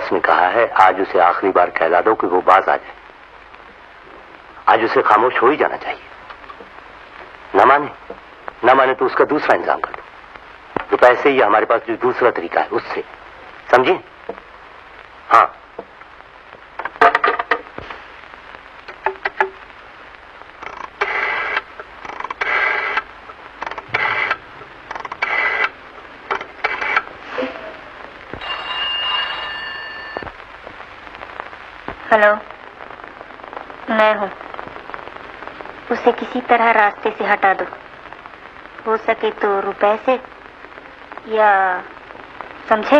Boss ने कहा है आज उसे आखिरी बार कहला दो कि वो बाज आ जाए। आज उसे खामोश हो ही जाना चाहिए। न माने तो उसका दूसरा इंतजाम कर दो। तो पैसे ही हमारे पास जो दूसरा तरीका है उससे, समझे? हाँ। हेलो, मैं हूँ। उसे किसी तरह रास्ते से हटा दो, हो सके तो रुपए से, या समझे?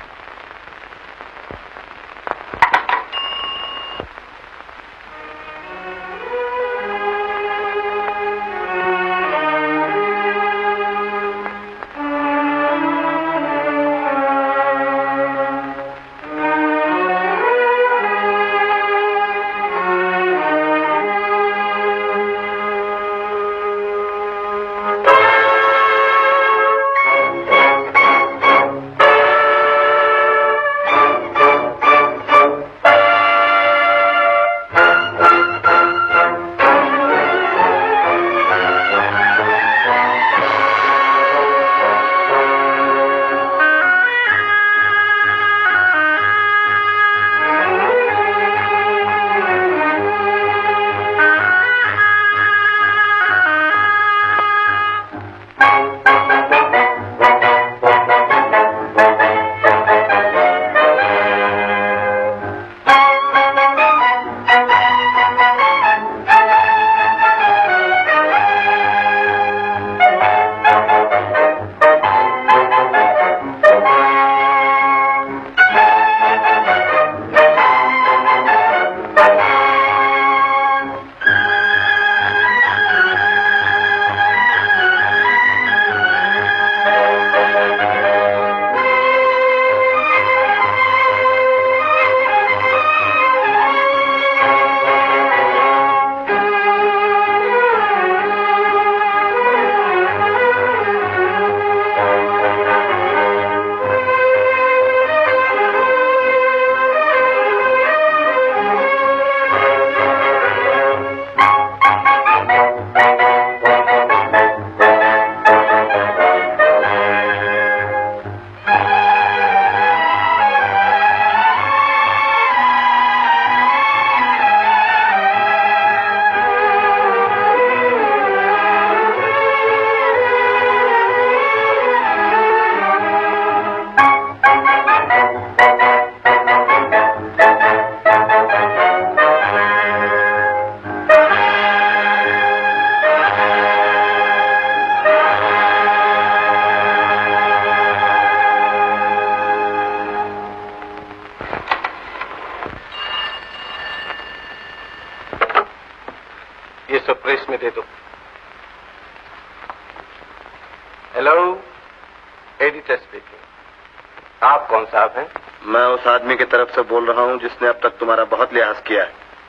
उस आदमी की तरफ से बोल रहा हूँ जिसने अब तक तुम्हारा बहुत लिहाज किया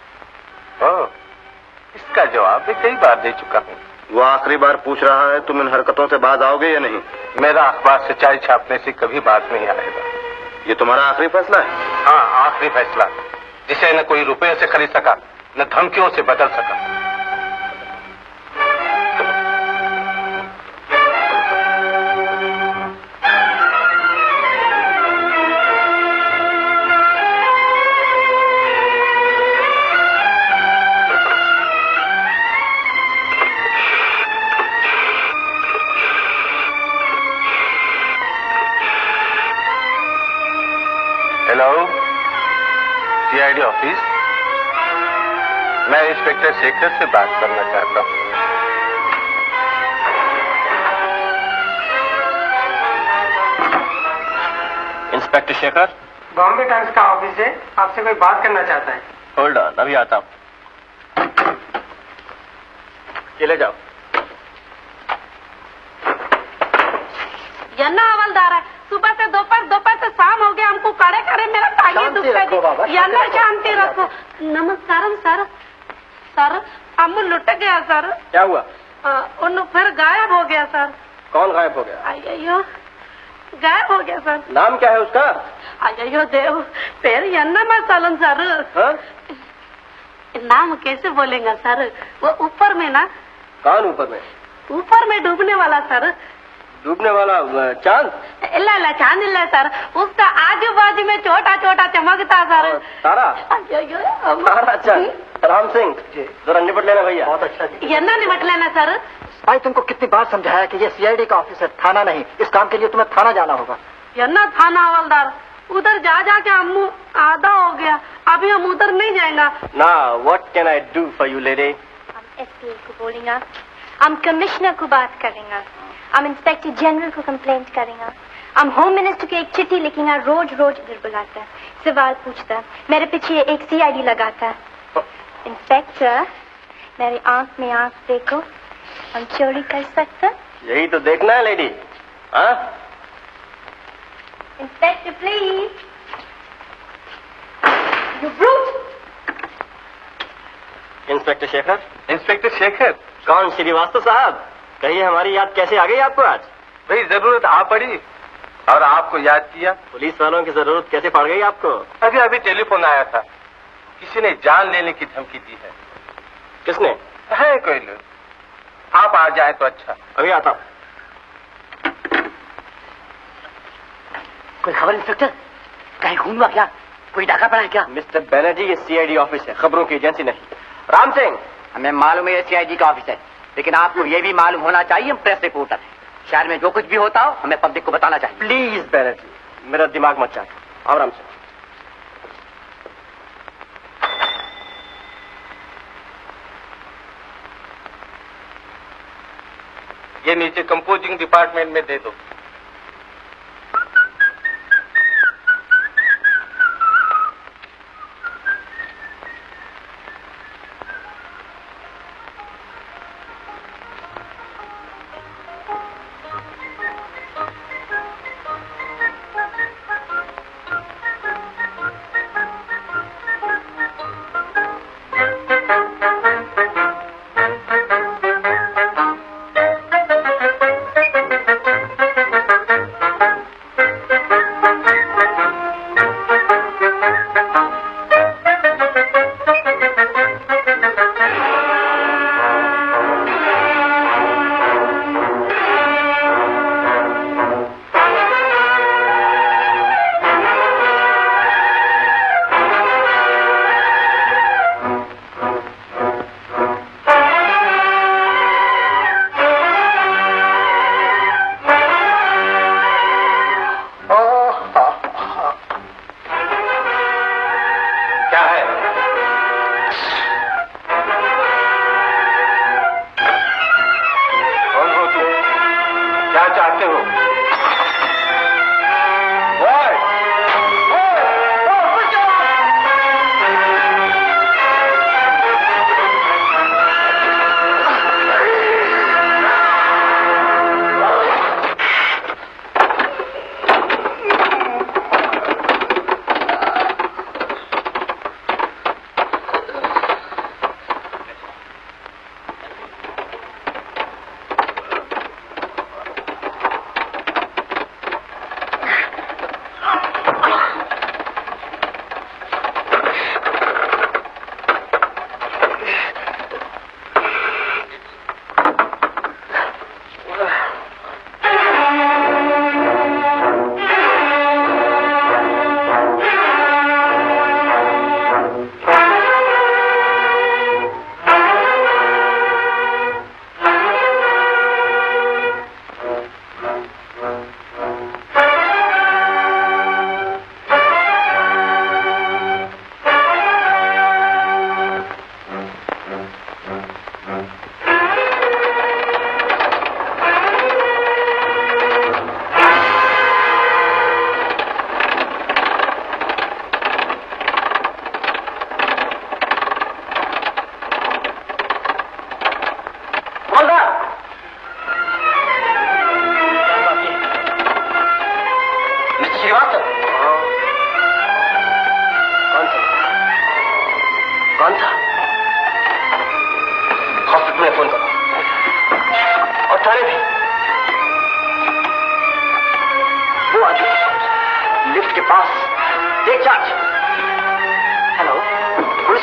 है। इसका जवाब भी कई बार दे चुका हूँ। वो आखिरी बार पूछ रहा है तुम इन हरकतों से बाज आओगे या नहीं? मेरा अखबार सच्चाई छापने से कभी बात नहीं आएगा। ये तुम्हारा आखिरी फैसला है? हाँ, आखिरी फैसला, जिसे न कोई रुपये से खरीद सका न धमकियों से बदल सका। CID ऑफिस, मैं इंस्पेक्टर शेखर से बात करना चाहता हूँ। इंस्पेक्टर शेखर, बॉम्बे टाइम्स का ऑफिस है, आपसे कोई बात करना चाहता है। होल्ड ऑन, अभी आता हूँ। ये ले जाओ। यन्ना हवलदार है, सुबह से दोपहर से शाम हो गया, हमको खड़े मेरा टांगे दुखता है। यन्ना शांति रखो। नमस्कारम सर। सर अम्मू लुट गया सर। क्या हुआ? उन फिर गायब हो गया सर। कौन गायब हो गया? अयो गायब हो गया सर। नाम क्या है उसका? अयो देव, पेर यन्ना मैं चलन सर। हाँ? नाम कैसे बोलेगा सर? वो ऊपर में ना। कौन ऊपर में? ऊपर में डूबने वाला सर। डूबने वाला चांद? इल्ला चांद इल्ला सर, उसका आजू बाजू में छोटा छोटा चमकता सर। तारा? तारा चांद। राम सिंह जरा निपट लेना भैया। बहुत अच्छा जी। यन्ना निपट लेना सर। भाई तुमको कितनी बार समझाया कि ये CID का ऑफिस है, थाना नहीं। इस काम के लिए तुम्हें थाना जाना होगा। यन्ना थाना हवलदार, उधर जा जा के अम्मू आधा हो गया, अभी हम उधर नहीं जाएंगे। ना what can I do for you lady? हम SPA को बोलेंगे, हम कमिश्नर को बात करेंगे, हम इंस्पेक्टर जनरल को कंप्लेंट करेंगे, हम होम मिनिस्टर को एक चिट्ठी लिखेंगे। रोज रोज इधर बुलाता है, सवाल पूछता है, मेरे पीछे एक CID लगाता है। इंस्पेक्टर मेरी आंख में आंख देखो, हम चोरी कर सकते? यही तो देखना है लेडी। हाँ? Inspector please. You brute. Inspector Shekhar? Inspector Shekhar? कौन? श्रीवास्तव साहब, कहिए हमारी याद कैसे आ गई आपको आज? भाई जरूरत आ पड़ी और आपको याद किया। पुलिस वालों की जरूरत कैसे पड़ गई आपको? अभी अभी टेलीफोन आया था, किसी ने जान लेने की धमकी दी है। किसने? है कोई लोग, आप आ जाए तो अच्छा। अभी आता हूँ। कोई खबर इंस्पेक्टर? कहीं खून हुआ क्या? कोई डाका पड़ा है क्या? मिस्टर बैनर्जी, ये CID ऑफिस है, खबरों की एजेंसी नहीं। राम सिंह, हमें मालूम है ये CID का ऑफिस है, लेकिन आपको ये भी मालूम होना चाहिए हम प्रेस रिपोर्टर हैं। शहर में जो कुछ भी होता हो हमें पब्लिक को बताना चाहिए। प्लीज बैनर्जी, मेरा दिमाग मत चाटो। और राम सिंह, ये नीचे कंपोजिंग डिपार्टमेंट में दे दो।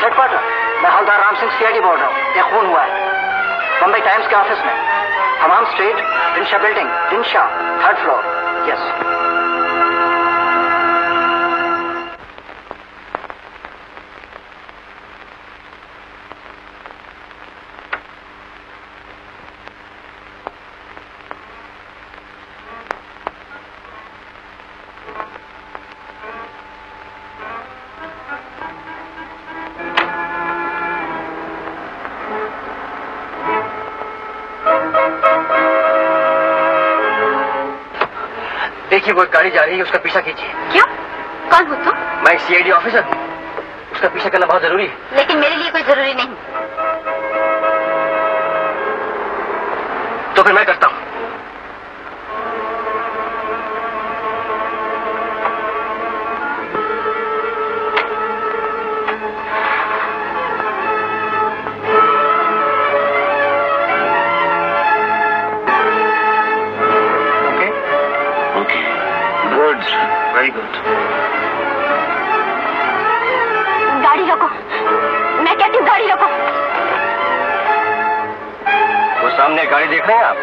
हेडक्वार्टर, मैं हवलदार राम सिंह CID बोल रहा हूँ। यह खून हुआ है बम्बई टाइम्स के ऑफिस में, Hamam street, Dinshaw building, Dinshaw, 3rd floor. Yes. देखिए वो एक गाड़ी जा रही है, उसका पीछा कीजिए। क्या? कौन हो तुम? मैं एक CID ऑफिसर हूँ, उसका पीछा करना बहुत जरूरी है। लेकिन मेरे लिए कोई जरूरी नहीं। तो फिर मैं करता हूँ। Very good. गाड़ी रोको, मैं कहती हूँ गाड़ी रोको। वो सामने गाड़ी देख रहे हैं आप?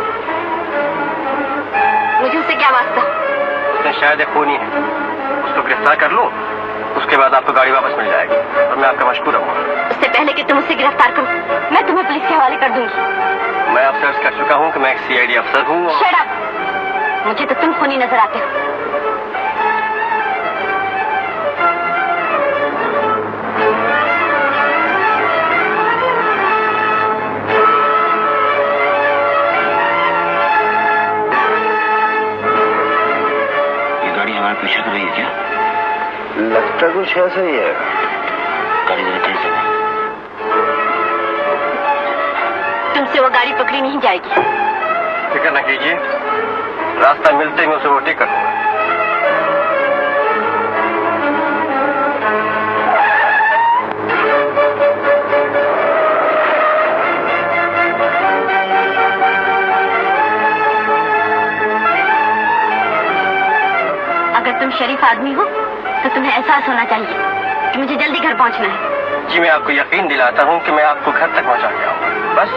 मुझे उससे क्या वास्ता? उसने शायद एक खूनी है, उसको गिरफ्तार कर लूं, उसके बाद आपको गाड़ी वापस मिल जाएगी और मैं आपका मशकूर रहूंगा। उससे पहले कि तुम उसे गिरफ्तार करो, मैं तुम्हें पुलिस के हवाले कर दूंगी। मैं आपसे अर्ज कर चुका हूँ कि मैं एक CID अफसर हूँ। Shut up! मुझे तो तुम खूनी नजर आते हो। पीछे कर रही है क्या? लगता कुछ ऐसा ही है। गाड़ी जरा तेज चला। तुमसे वो गाड़ी पकड़ी नहीं जाएगी। फिक्र न कीजिए, रास्ता मिलते ही मैं उसे ओवरटेक कर दूंगा। अगर तुम शरीफ आदमी हो तो तुम्हें एहसास होना चाहिए कि मुझे जल्दी घर पहुंचना है। जी मैं आपको यकीन दिलाता हूँ कि मैं आपको घर तक पहुंचा के आऊंगा। बस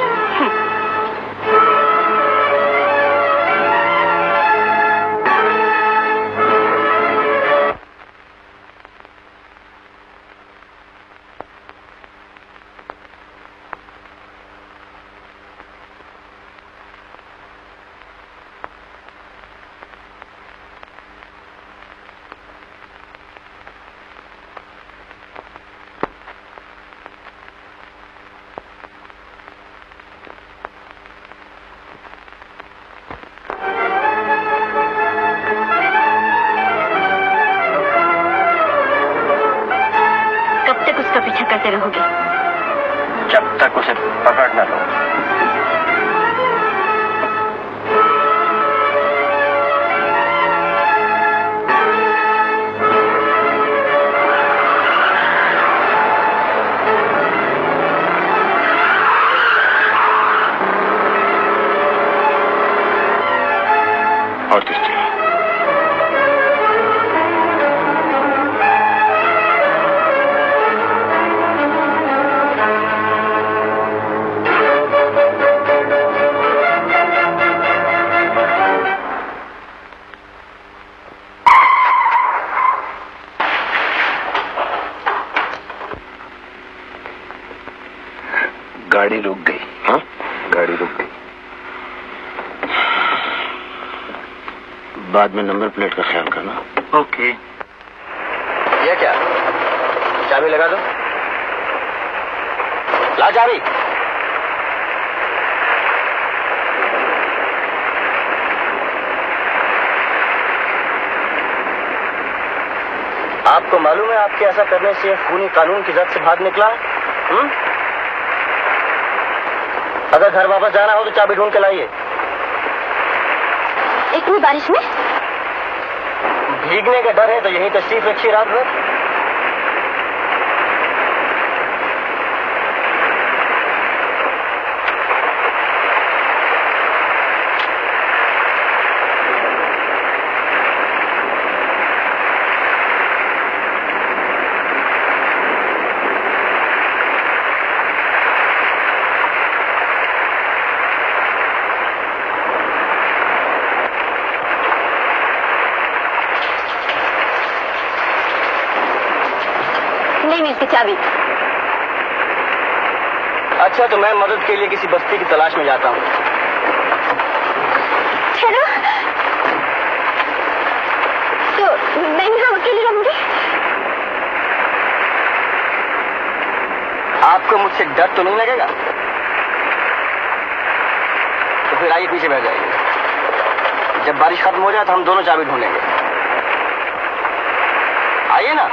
करते रहोगे जब तक उसे पकड़ न लो। और किस तरह? गाड़ी रुक गई। हाँ, गाड़ी रुक गई। बाद में नंबर प्लेट का ख्याल करना। ओके। ये क्या? चाबी लगा दो। ला चाबी। आपको मालूम है आपके ऐसा करने से खूनी कानून की जद से भाग निकला? अगर घर वापस जाना हो तो चाबी ढूंढ के लाइए। इतनी बारिश में? भीगने का डर है तो यहीं तशरीफ रखिए रात भर। की चाबी। अच्छा, तो मैं मदद के लिए किसी बस्ती की तलाश में जाता हूँ। चलो, तो मैं यहाँ अकेली रहूंगी। आपको मुझसे डर तो नहीं लगेगा? तो फिर आइए पीछे बैठ जाइए। जब बारिश खत्म हो जाए तो हम दोनों चाबी ढूंढेंगे। आइए ना।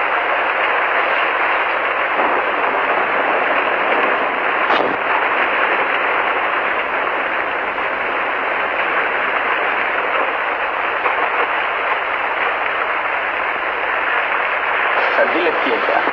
सर्दी लगती है क्या?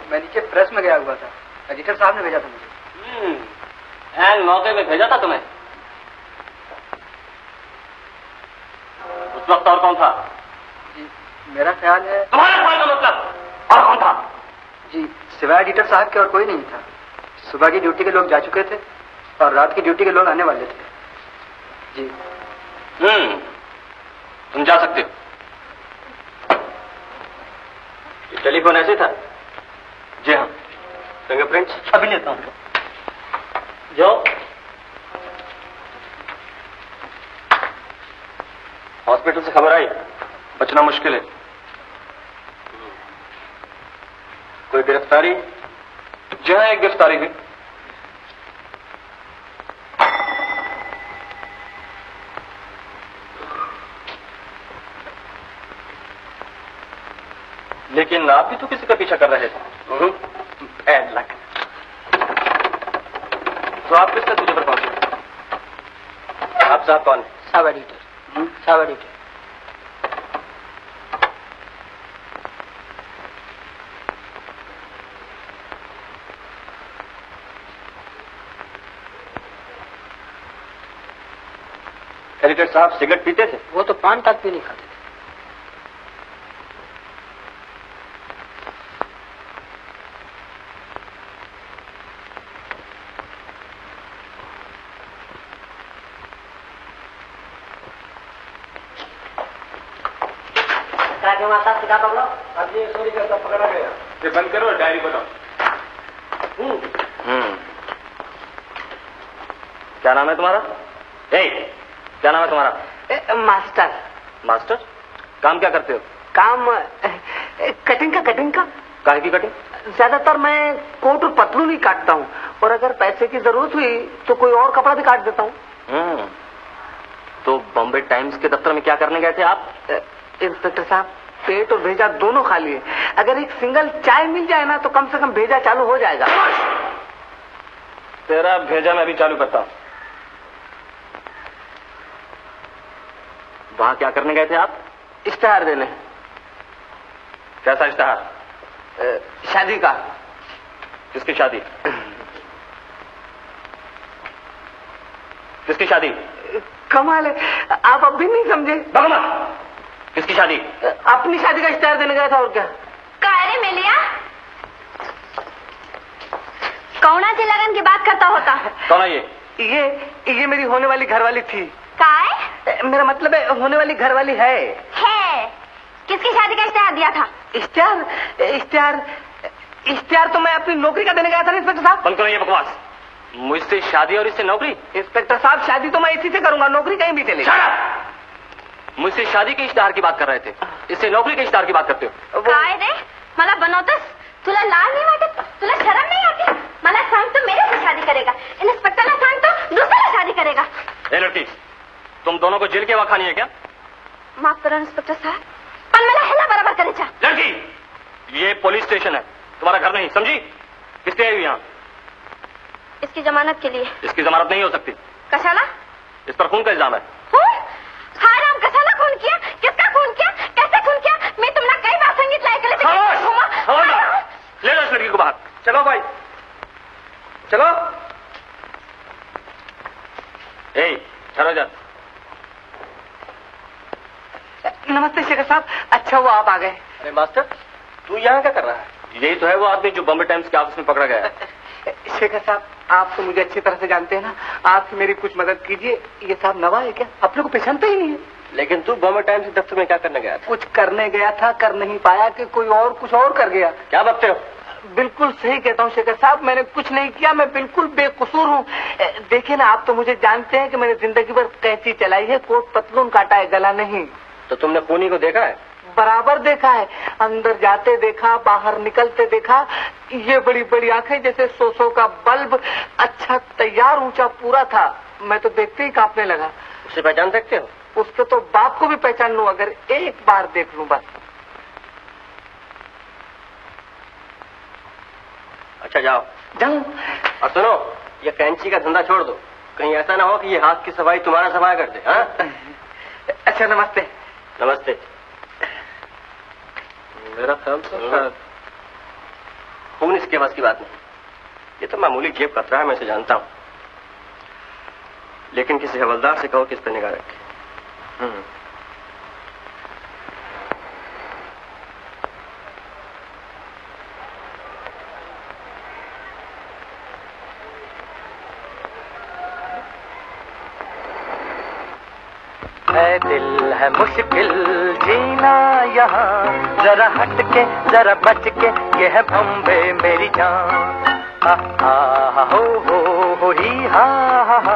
मैं नीचे प्रेस में गया हुआ था, एडिटर साहब ने भेजा था मुझे। एन मौके में भेजा था तुम्हें? उस वक्त और कौन था? जी मेरा ख्याल है। तुम्हारा ख्याल का मतलब और कौन था? जी सिवाय एडिटर साहब के और कोई नहीं था। सुबह की ड्यूटी के लोग जा चुके थे और रात की ड्यूटी के लोग आने वाले थे। जी तुम जा सकते हो। ये टेलीफोन ऐसे था? जी हाँ। फिंगरप्रिंट्स अभी लेता हूँ। जाओ। हॉस्पिटल से खबर आई, बचना मुश्किल है। कोई गिरफ्तारी? जी हाँ, एक गिरफ्तारी हुई। लेकिन आप भी तो किसी का पीछा कर रहे थे। एड लक। तो आप किस नतीजे पर पहुंचे? आप साहब कौन? Sub editor. Sub editor. Editor साहब सिगरेट पीते थे? वो तो पान तक भी नहीं खाते थे। माता सीधा पकड़ो। अब ये चोरी करता पकड़ा गया। ये बंद करो, डायरी बनाओ। क्या नाम है तुम्हारा? क्या नाम है तुम्हारा? मास्टर। मास्टर? काम क्या करते हो? काम कटिंग का। काहे की कटिंग? ज्यादातर मैं कोट और पतलून ही काटता हूँ, और अगर पैसे की जरूरत हुई तो कोई और कपड़ा भी काट देता हूँ। तो बॉम्बे टाइम्स के दफ्तर में क्या करने गए थे आप? इंस्पेक्टर साहब, पेट और भेजा दोनों खाली है। अगर एक सिंगल चाय मिल जाए ना तो कम से कम भेजा चालू हो जाएगा। तेरा भेजा मैं भी चालू करता हूँ। वहां क्या करने गए थे आप? इश्तेहार देने। कैसा इश्तेहार? शादी का। किसकी शादी? किसकी शादी? कमाल है, आप अब भी नहीं समझे। भगवान, किसकी शादी? अपनी शादी का इश्तेहार देने गया था, और क्या। कायरे मिलिया कौना से लगन की बात करता होता? कौन है ये मेरी होने वाली घरवाली थी। काय? मेरा मतलब है होने वाली घरवाली है। किसकी शादी का इश्तेहार दिया था? इश्तेहार तो मैं अपनी नौकरी का देने गया था। इंस्पेक्टर साहब बंद करो ये बकवास। मुझसे शादी और इससे नौकरी? इंस्पेक्टर साहब, शादी तो मैं इसी से करूंगा, नौकरी कहीं भी चलेगी। मुझसे शादी के इश्तेहार की बात कर रहे थे, इससे नौकरी के इश्तेहार की बात करते हो। काय रे मला बनवतस? तुला लाज नहीं वाटत? तुला शर्म नहीं आती? मला सांग तो मेरे से शादी करेगा, इंस्पेक्टरला सांग तो दूसरा शादी करेगा। ए लड़की, तुम दोनों को जेल के हवा खानी है क्या? माफ करो इंस्पेक्टर साहब, पर मला हेला बराबर करायचा। लड़की, ये पुलिस स्टेशन है, तुम्हारा घर नहीं, समझी? किससे आई यहाँ? इसकी जमानत के लिए। इसकी जमानत नहीं हो सकती। कशाला? इस पर खून का इल्जाम है। हाय राम, कशाला खून किया? किसका खून किया? कैसे खून किया? मैं तुमला कई बार सांगितलं ले लो इस लड़की को बाहर। चलो भाई, चलो। ठहरो जा। नमस्ते शेखर साहब, अच्छा हुआ आप आ गए। अरे मास्टर, तू यहाँ क्या कर रहा है? यही तो है वो आदमी जो बॉम्बे टाइम्स के ऑफिस में पकड़ा गया है। शेखर साहब, आप तो मुझे अच्छी तरह से जानते हैं ना, आप मेरी कुछ मदद कीजिए। ये साहब नवा है क्या? आप लोग को पहचानते ही नहीं है। लेकिन तू बॉम्बे टाइम्स के दफ्तर में क्या करने गया था? कुछ करने गया था, कर नहीं पाया कि कोई और कुछ और कर गया। क्या बकते हो? बिल्कुल सही कहता हूँ शेखर साहब, मैंने कुछ नहीं किया, मैं बिल्कुल बेकसूर हूँ। देखिए ना, आप तो मुझे जानते हैं कि मैंने जिंदगी भर कैंची चलाई है, कोट पतलून काटा है, गला नहीं। तो तुमने खूनी को देखा है? बराबर देखा है, अंदर जाते देखा, बाहर निकलते देखा। ये बड़ी बड़ी आंखें जैसे 100 का बल्ब, अच्छा तैयार ऊंचा पूरा था। मैं तो देखते ही कांपने लगा। उसे पहचान सकते हो? उसके तो बाप को भी पहचान लूं अगर एक बार देख लूं बस। अच्छा जाओ। और सुनो, ये कैंची का धंधा छोड़ दो, कहीं ऐसा ना हो कि ये हाथ की सफाई तुम्हारा सफाया कर दे। हाँ? अच्छा नमस्ते। नमस्ते। मेरा ख्याल से खून इसके बस की बात नहीं। ये तो मामूली जेब कतरा है, मैं इसे जानता हूं, लेकिन किसी हवलदार से कहो कि इस पर निगाह रखे। है दिल है मुश्किल जीना यहाँ, जरा हट के जरा बच के, ये है बम्बे मेरी जान। हा हा हो ही हा हा।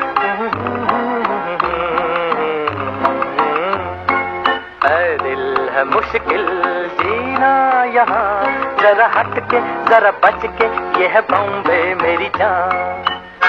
है दिल है मुश्किल जीना यहाँ, जरा हट के जरा बच के, ये है बम्बे मेरी जान।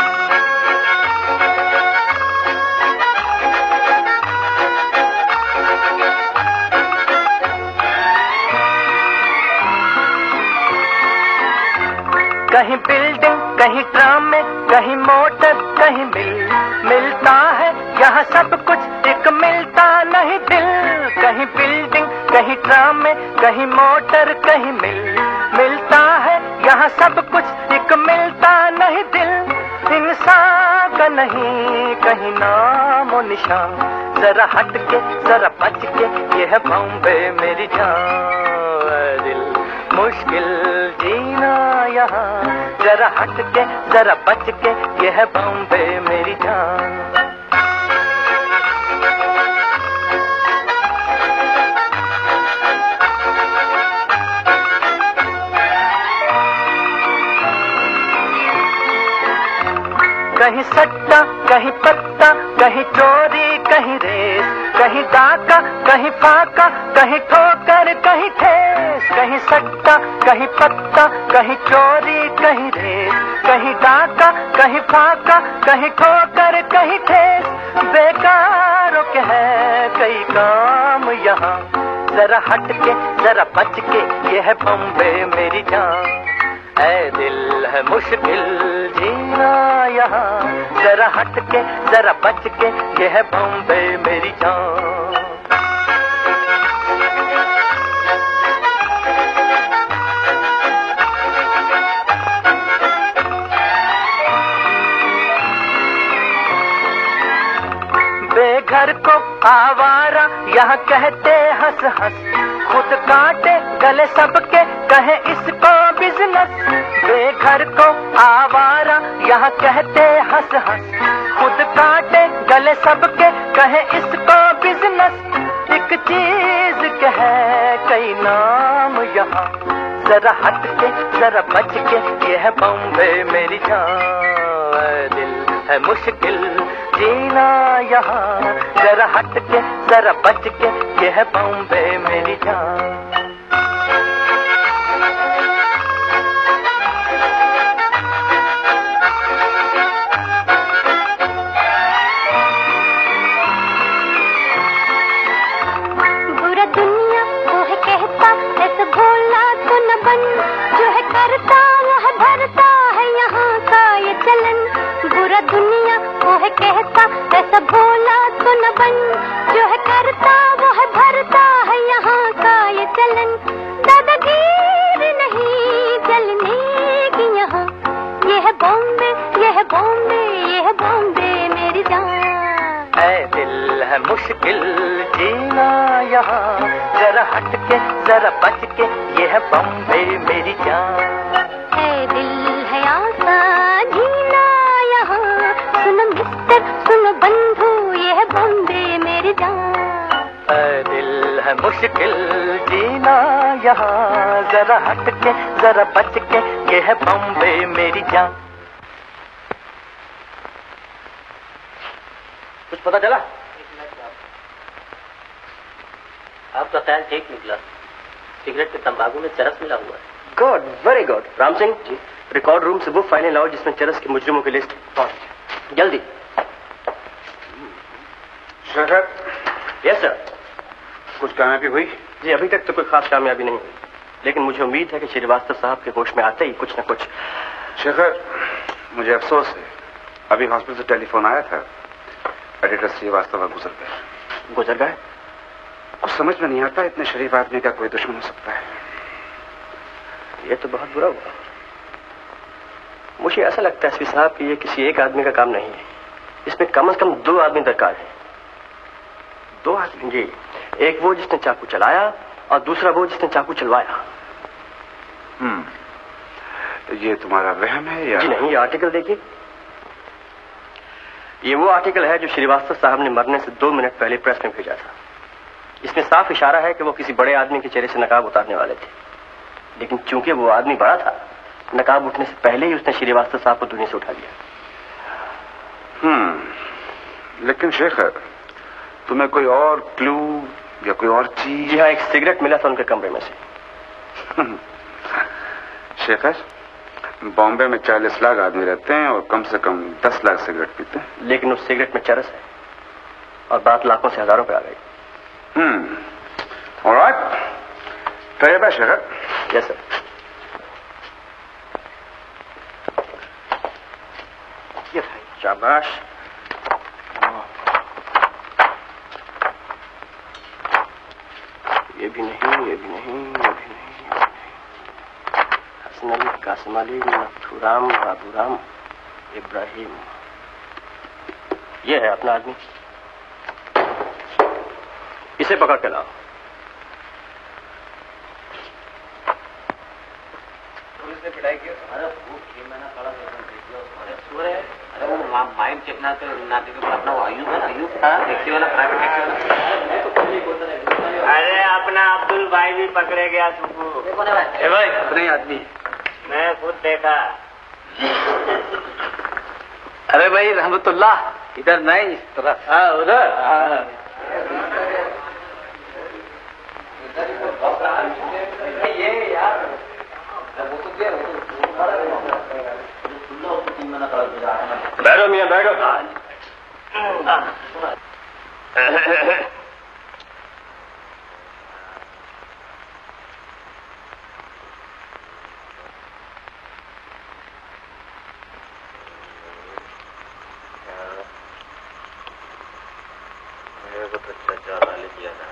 कहीं बिल्डिंग कहीं ट्राम में, कहीं मोटर कहीं मिलता है यहाँ सब कुछ, एक मिलता नहीं दिल। कहीं बिल्डिंग कहीं ट्राम में, कहीं मोटर कहीं मिलता है यहाँ सब कुछ, एक मिलता नहीं दिल। इंसान का नहीं कहीं नाम और निशान, जरा हट के जरा बच के, ये है बॉम्बे मेरी जान। दिल मुश्किल जीना यहाँ, जरा हट के जरा बच के, ये है बॉम्बे मेरी जान। कहीं सट्टा कहीं पत्ता, कहीं चोरी कहीं रेस, कहीं डाका कहीं फाका, कहीं ठोकर कहीं ठेस। कहीं सट्टा कहीं पत्ता, कहीं चोरी कहीं रेस, कहीं डाका कहीं फाका, कहीं ठोकर कहीं ठेस। बेकारों के है कई काम यहाँ, जरा हट के जरा बच के, ये है बॉम्बे मेरी जान। ऐ दिल है मुश्किल जीना यहाँ, जरा हट के जरा बच के, ये है बॉम्बे मेरी जान। बेघर को आवारा यहाँ कहते हंस हंस, खुद काटे गले सबके कहे इसको बिजनेस। बेघर को आवारा यहाँ कहते हंस हंस, खुद काटे गले सबके कहे इसको बिजनेस। एक चीज के है कई नाम यहाँ, जरा हट के जरा बच के, ये है बॉम्बे मेरी जान। दिल है मुश्किल जीना यहाँ, जरा हट के जरा बच के, ये है बॉम्बे मेरी जान। बुरा दुनिया वो है कहता, ऐसे बोला तो न बन, जो है करता वो है भरता है यहाँ का ये चलन। बुरा दुनिया वो है कहता, ऐसा बोला तो न बन, जो है करता वो है भरता है यहाँ का ये चलन। दादागीर नहीं चलने की यहाँ, ये है बॉम्बे ये है बॉम्बे ये है बॉम्बे मेरी जान। ऐ दिल है मुश्किल जीना यहाँ, जरा हट के जरा बच के, ये है बॉम्बे मेरी जान। ऐ दिल है आसान जीना यहाँ, सुनो मिस्टर सुनो बंधु, ये है बॉम्बे मेरी जान। ऐ दिल है मुश्किल जीना यहाँ, जरा हट के जरा बच के, ये है बॉम्बे मेरी जान। कुछ पता चला? आपका ख्याल ठीक निकला, सिगरेट के तंबाकू में चरस मिला हुआ है। Good, very good. Ram Singh ji, record room से वो फाइलें लाओ जिसमें चरस के मुजरिमों की लिस्ट। जल्दी। शेखर। Yes sir. कुछ कामयाबी हुई? जी अभी तक तो कोई खास कामयाबी नहीं हुई, लेकिन मुझे उम्मीद है कि श्रीवास्तव साहब के होश में आते ही कुछ न कुछ। शेखर, मुझे अफसोस है, अभी हॉस्पिटल से टेलीफोन आया था, एडिटर श्रीवास्तव गुजर गए। गुजर गए? कुछ समझ में नहीं आता, इतने शरीफ आदमी का कोई दुश्मन हो सकता है। ये तो बहुत बुरा हुआ। मुझे ऐसा लगता है एसपी साहब कि ये किसी एक आदमी का काम नहीं है, इसमें कम से कम 2 आदमी दरकार है। 2 आदमी? जी, एक वो जिसने चाकू चलाया और दूसरा वो जिसने चाकू चलवाया। ये तुम्हारा वहम है या? जी नहीं, ये आर्टिकल देखिए। ये वो आर्टिकल है जो श्रीवास्तव साहब ने मरने से 2 मिनट पहले प्रेस में भेजा था। इसमें साफ इशारा है कि वो किसी बड़े आदमी के चेहरे से नकाब उतारने वाले थे, लेकिन चूंकि वो आदमी बड़ा था, नकाब उठने से पहले ही उसने श्रीवास्तव साहब को दुनिया से उठा लिया। लेकिन शेखर, तुम्हें कोई और क्लू या कोई और चीज? जी हाँ, एक सिगरेट मिला था उनके कमरे में से। शेखर, बॉम्बे में 40 लाख आदमी रहते हैं और कम से कम 10 लाख सिगरेट पीते हैं, लेकिन उस सिगरेट में चरस है और बात लाखों से हजारों पे आ गई। ऑलराइट, तैयार है शेखर? Yes sir. ये भाई, शाबाश। ये भी नहीं, ये भी नहीं, ये भी नहीं। हसन अली, कासिम अली, मथुराम, बाबूराम, इब्राहिम। ये है अपना आदमी, इसे पकड़ के लाओ। पुलिस ने पिटाई की? अरे वो मैंने खड़ा अरे वो माइंड चेकना तो नाते के ऊपर अपना वो आयु है, आयु टैक्सी वाला, प्राइवेट टैक्सी वाला। अरे अपना अब्दुल भाई भी पकड़े गया सुबह। ए भाई, अपने आदमी। मैं खुद देखा। अरे भाई रहमतुल्लाह, इधर नहीं, इस तरफ। हाँ, उधर। ये यार बैठो मियाँ, बैठो। मेरे को तो चाचा वाले दिया था।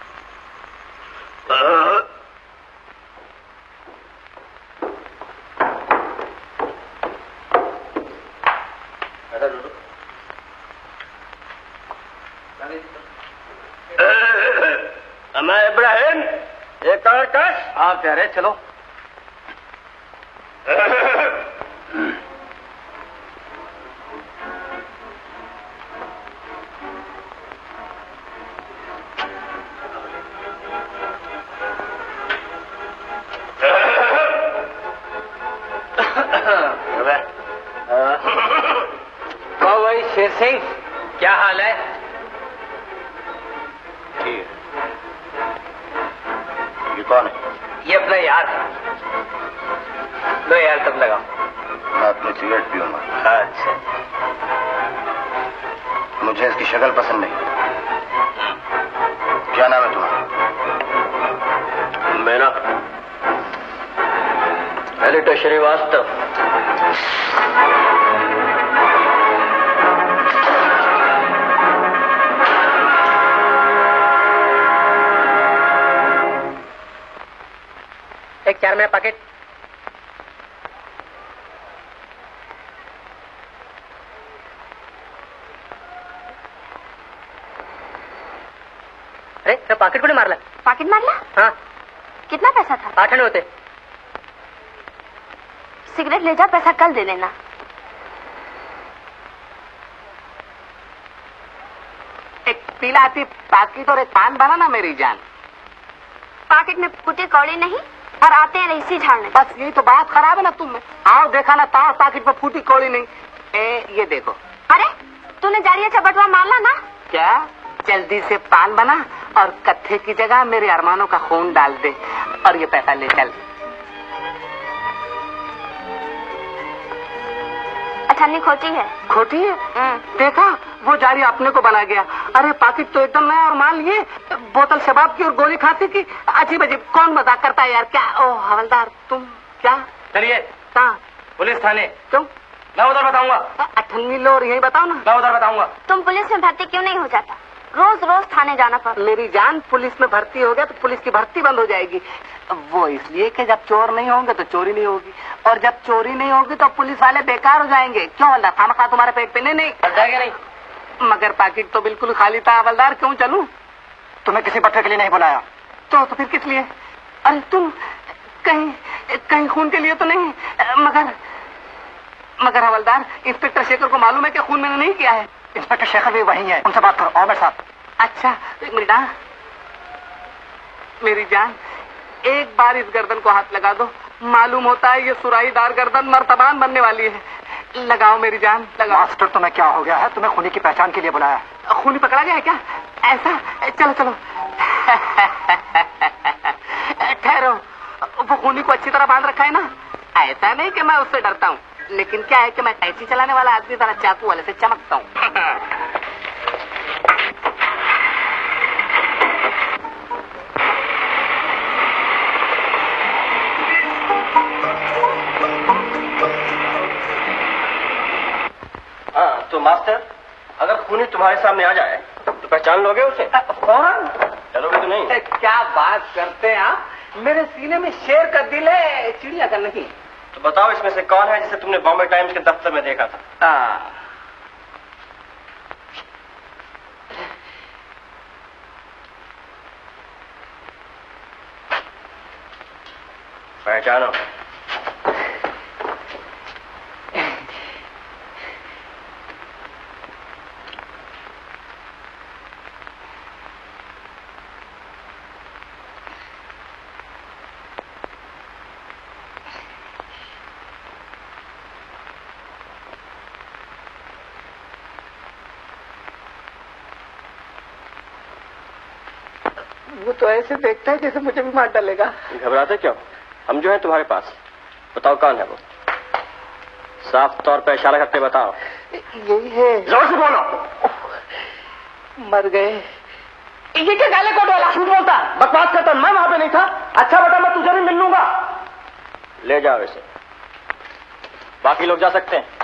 मैं इब्राहिम, एक और कश। हाँ प्यारे, चलो। तो भाई शेर सिंह, क्या हाल है? ठीक। ये कौन है? ये अपना यार है। लो यार, तब लगाओ। मैं अपनी सिगरेट पीऊंगा। अच्छा, मुझे इसकी शक्ल पसंद नहीं। क्या नाम है तुम्हारा? मेरा एडिटर श्रीवास्तव। एक 4 मेरा पैकेट। अरे तो पॉकेट को नहीं मारला? पॉकेट मारला? हाँ। कितना पैसा था? 8 आने होते। सिगरेट ले जा, पैसा कल दे देना। एक पीला आती पाकिट और एक पान बना ना मेरी जान। पॉकेट में फूटे कौड़े नहीं और आते हैं रईसी झाड़ने। बस यही तो बात खराब है ना तुम में। आओ देखा ना, तार पाकिट में फूटी कौड़ी नहीं। ये देखो। अरे तूने जारिया चबटवा मारला ना? क्या? जल्दी से पान बना और कत्थे की जगह मेरे अरमानों का खून डाल दे और ये पैसा ले चल। अठन्नी खोटी है। खोटी है? देखा, वो जारी अपने को बना गया। अरे पाकिट तो एकदम नया और माल ये बोतल शबाब की और गोली खाती की। अजीब अजीब, कौन मजाक करता है यार? क्या? ओ हवलदार, तुम क्या? चलिए कहाँ? पुलिस थाने। क्यों? मैं उधर बताऊंगा। अठन्नी लो और यही बताओ ना। मैं उधर बताऊंगा। तुम पुलिस में भर्ती क्यों नहीं हो जाता? रोज रोज थाने जाना पड़ता। मेरी जान, पुलिस में भर्ती हो गया तो पुलिस की भर्ती बंद हो जाएगी। वो इसलिए कि जब चोर नहीं होंगे तो चोरी नहीं होगी, और जब चोरी नहीं होगी तो पुलिस वाले बेकार हो जाएंगे। क्यों हवलदार, खामखा तुम्हारे पेट पे नहीं जाएगा नहीं? मगर पैकेट तो बिल्कुल खाली था हवलदार, क्यों चलूं? तुम्हें किसी पट्टे के लिए नहीं बुलाया। तो फिर किस लिए? अरे तुम कहीं खून के लिए तो नहीं? मगर हवलदार, इंस्पेक्टर शेखर को मालूम है कि खून मैंने नहीं किया है। इंस्पेक्टर शेखर भी वही है, उनसे बात करो। और मेरे साथ। अच्छा एक मिनट, मेरी जान, एक बार इस गर्दन को हाथ लगा दो, मालूम होता है ये सुराहीदार गर्दन मर्तबान बनने वाली है। लगाओ मेरी जान, लगाओ। मास्टर तुम्हें क्या हो गया है? तुम्हें खूनी की पहचान के लिए बुलाया। खूनी पकड़ा गया है क्या? ऐसा? चलो चलो। ठहरो, वो खूनी को अच्छी तरह बांध रखा है ना? ऐसा नहीं कि मैं उससे डरता हूँ, लेकिन क्या है कि मैं टैक्सी चलाने वाला आदमी तरह चाकू वाले से चमकता हूँ। तो मास्टर, अगर खूनी तुम्हारे सामने आ जाए तो पहचान लोगे उसे? फौरन। चलोगे तो नहीं? क्या बात करते हैं आप, मेरे सीने में शेर का दिल है, चिड़िया का नहीं। तो बताओ इसमें से कौन है जिसे तुमने बॉम्बे टाइम्स के दफ्तर में देखा था? पहचानो। वो तो ऐसे देखता है जैसे मुझे भी मार डालेगा। घबराते क्यों? हम जो है तुम्हारे पास। बताओ कौन है वो? साफ तौर पे इशारा करके बताओ। यही है। जोर से बोलो। मर गए। ये क्या गाले कोट वाला? झूठ बोलता, बकवास करता। मैं वहां पे नहीं था। अच्छा बेटा, मैं तुझे भी मिल लूंगा। ले जाओ इसे, बाकी लोग जा सकते हैं।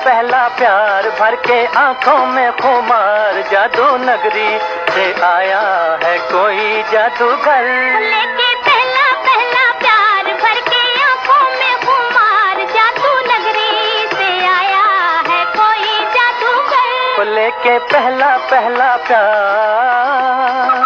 पहला प्यार भर के आंखों में खुमार जादू नगरी से आया है कोई जादूगर। लेके पहला पहला प्यार भर के आंखों में खुमार जादू नगरी से आया है कोई जादूगर। लेके पहला पहला प्यार।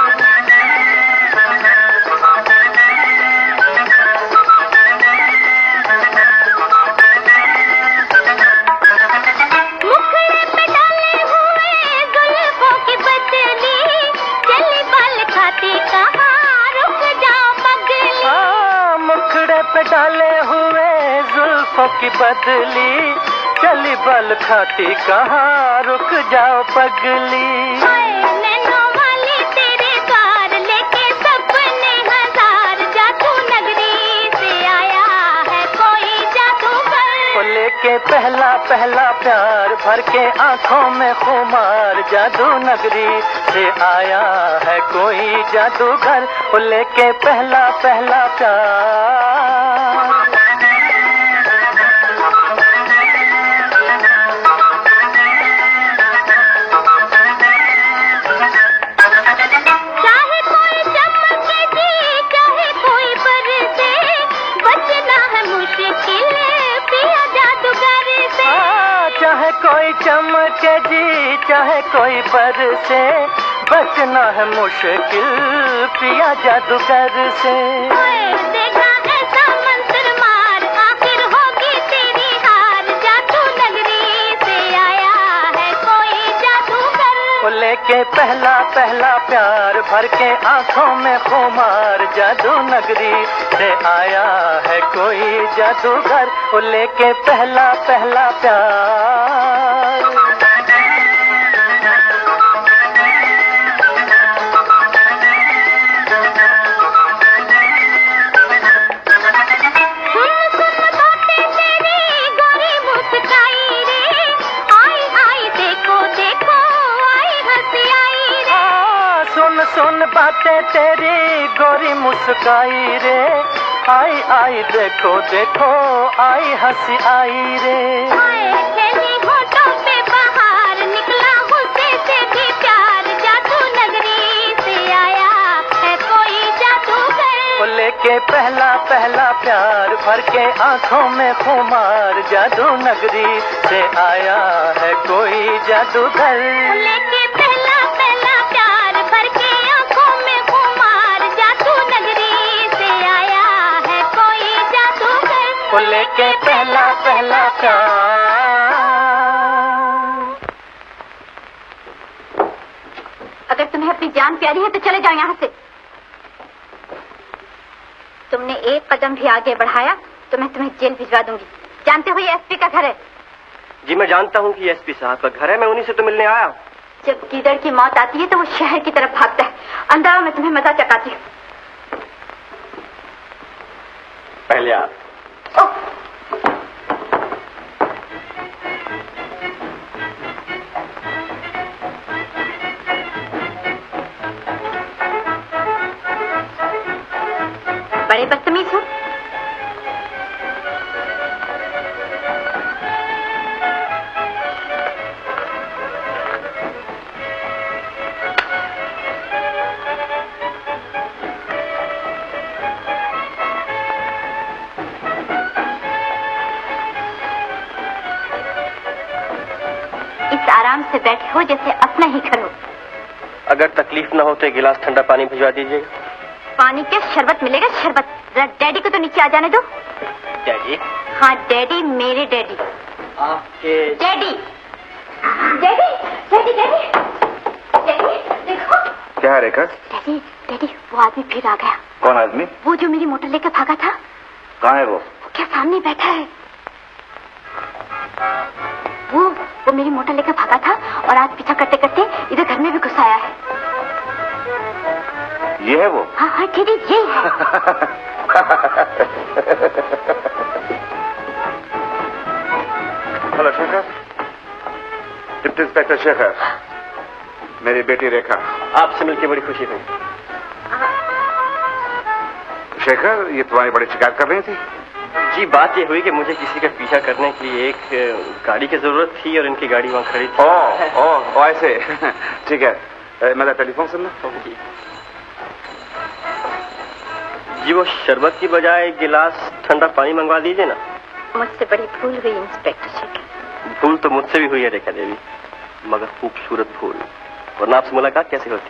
पे डाले हुए जुल्फों की बदली चली बल खाती कहाँ रुक जाओ पगली। नैनों वाली तेरे द्वार लेके सपने हजार जादू नगरी से आया है कोई जादूगर। लेके पहला पहला प्यार भर के आंखों में खुमार जादू नगरी से आया है कोई जादूगर। लेके पहला पहला प्यार। चाहे कोई चमके जी चाहे कोई बरसे बचना है मुश्किल पिया जादूगर से। चाहे कोई चमके जी चाहे कोई बरसे बचना है मुश्किल पिया जादूगर से। देखा ऐसा मंत्र मार आखिर होगी तेरी हार जादू नगरी से आया है कोई जादूगर। लेके पहला पहला प्यार भर के आंखों में खुमार जादू नगरी से आया है कोई जादूगर। लेके पहला पहला प्यार। सुन बातें तेरी गोरी मुस्काई रे आई आई देखो देखो आई हंसी आई रे। होठों पे बाहर निकला गुस्से से भी प्यार जादू नगरी से आया है कोई जादूगर। लेके पहला पहला प्यार भर के आंखों में खुमार जादू नगरी से आया है कोई जादूगर। लेके पहला पहला प्यार भर के आंखों में खुमार जादू नगरी से आया है कोई जादूगर। लेके पहला पहला प्यार। अगर तुम्हें अपनी जान प्यारी है तो चले जाओ यहाँ से। तुमने एक कदम भी आगे बढ़ाया तो मैं तुम्हें जेल भिजवा दूंगी। जानते हो ये एसपी का घर है। जी मैं जानता हूँ कि एसपी साहब का घर है, मैं उन्हीं से तो मिलने आया। जब गीदड़ की मौत आती है तो वो शहर की तरफ भागता है। अंदर आओ, मैं तुम्हें मजा चकाती हूँ। पहले आप। बड़े बदतमीज हो। आराम से बैठे हो जैसे अपना ही घर हो। अगर तकलीफ ना हो तो एक गिलास ठंडा पानी भिजवा दीजिएगा। पानी क्या, शरबत मिलेगा शरबत। जरा डैडी को तो नीचे आ जाने दो। डैडी? हाँ डैडी, मेरे डैडी। आपके daddy daddy daddy daddy daddy देखो। क्या है रेखा? डैडी डैडी वो आदमी फिर आ गया। कौन आदमी? वो जो मेरी मोटर लेकर भागा था। कहाँ है वो? क्या सामने बैठा है। वो मेरी मोटर लेकर भागा था और आज पीछा करते करते इधर घर में भी घुस आया है। ये है वो? हाँ हाँ डैडी ये है। Hello Shekhar, deputy inspector Shekhar, मेरी बेटी रेखा। आपसे मिलकर बड़ी खुशी हुई। शेखर, ये तुम्हारी बड़ी शिकायत कर रही थी। जी बात ये हुई कि मुझे किसी का पीछा करने की एक गाड़ी की जरूरत थी और इनकी गाड़ी वहाँ खड़ी थी। ओ ऐसे। ठीक है, मेरा टेलीफोन सुनना। जी वो शरबत की बजाय एक गिलास ठंडा पानी मंगवा दीजिए ना। मुझसे बड़ी भूल हुई इंस्पेक्टर शेखर। भूल तो मुझसे भी हुई है रेखा देवी, मगर खूबसूरत भूल, वरना आपसे मुलाकात कैसे होती?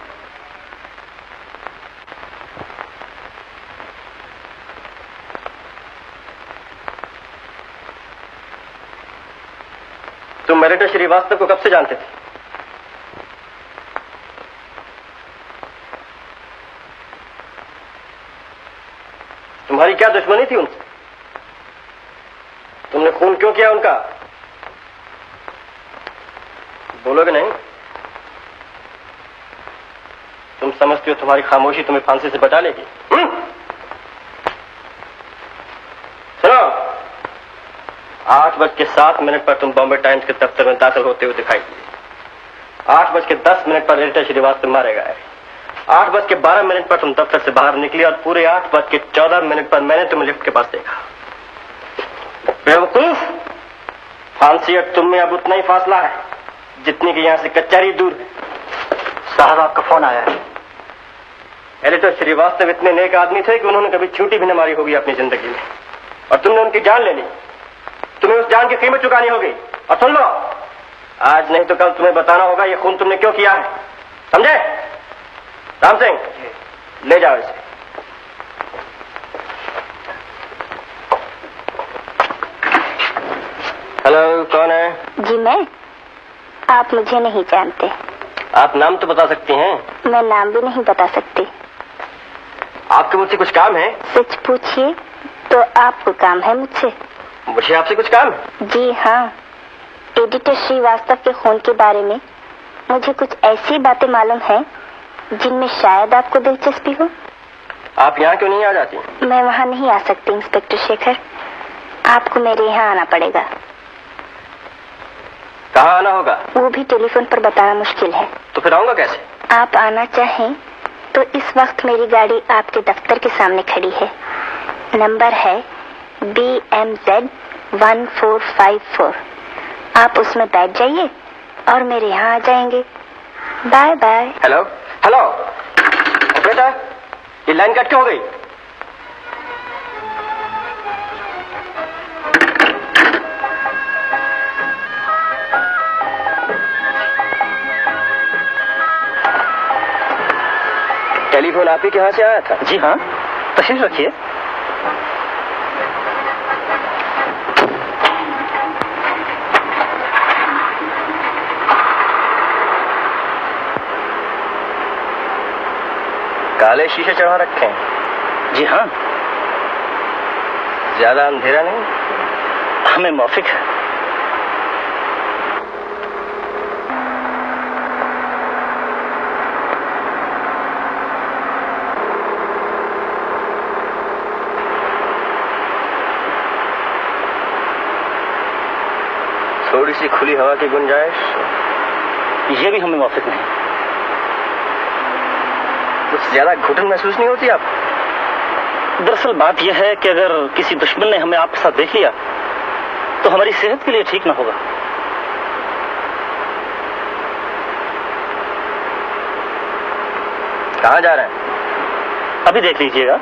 तुम मेरिटर श्रीवास्तव को कब से जानते थे? तुम्हारी क्या दुश्मनी थी उनसे? तुमने खून क्यों किया उनका? बोलोगे नहीं? तुम समझते हो तुम्हारी खामोशी तुम्हें फांसी से बचा लेगी? सुनो, 8:07 पर तुम बॉम्बे टाइम्स के दफ्तर में दाखिल होते हुए दिखाई दिए। 8:10 पर एडिटर श्रीवास्तव मारे गए। 8:12 पर तुम दफ्तर से बाहर निकली और पूरे 8:14 पर मैंने तुम्हें लिफ्ट के पास देखा। बेवकूफ, फांसी और तुम में अब उतना ही फासला है जितनी कि यहां से कचहरी दूर है। साहब आपका फोन आया है। एडिटर श्रीवास्तव इतने नेक आदमी थे कि उन्होंने कभी छूटी भी न मारी होगी अपनी जिंदगी में, और तुमने उनकी जान ले ली। तुम्हें उस जान की कीमत चुकानी होगी। और सुन लो, आज नहीं तो कल तुम्हें बताना होगा ये खून तुमने क्यों किया है, समझे? राम सिंह, ले जाओ इसे। हेलो, कौन है? जी मैं। आप मुझे नहीं जानते। आप नाम तो बता सकती हैं। मैं नाम भी नहीं बता सकती। आपके मुझसे कुछ काम है? सच पूछिए तो आपको काम है मुझसे? मुझे आपसे कुछ काम है? जी हाँ, एडिटर श्रीवास्तव के खून के बारे में मुझे कुछ ऐसी बातें मालूम है जिनमें शायद आपको दिलचस्पी हो। आप यहाँ क्यों नहीं आ जाती? मैं वहाँ नहीं आ सकती इंस्पेक्टर शेखर, आपको मेरे यहाँ आना पड़ेगा। कहाँ आना होगा? वो भी टेलीफोन पर बताना मुश्किल है। तो फिर आऊंगा कैसे? आप आना चाहें तो इस वक्त मेरी गाड़ी आपके दफ्तर के सामने खड़ी है। नंबर है BMZ 1454। आप उसमें बैठ जाइए और मेरे यहाँ आ जाएंगे। Bye bye. हेलो हेलो, बेटा ये लाइन कट क्यों हो गई? टेलीफोन आप ही के यहाँ से आया था? जी हाँ, तशरीफ रखिए। काले शीशे चढ़ा रखे हैं? जी हाँ। ज्यादा अंधेरा नहीं? हमें मौफिक है। थोड़ी सी खुली हवा की गुंजाइश? ये भी हमें मौफिक नहीं। कुछ ज्यादा घुटन महसूस नहीं होती आप? दरअसल बात यह है कि अगर किसी दुश्मन ने हमें आपके साथ देख लिया तो हमारी सेहत के लिए ठीक ना होगा। कहाँ जा रहे हैं? अभी देख लीजिएगा।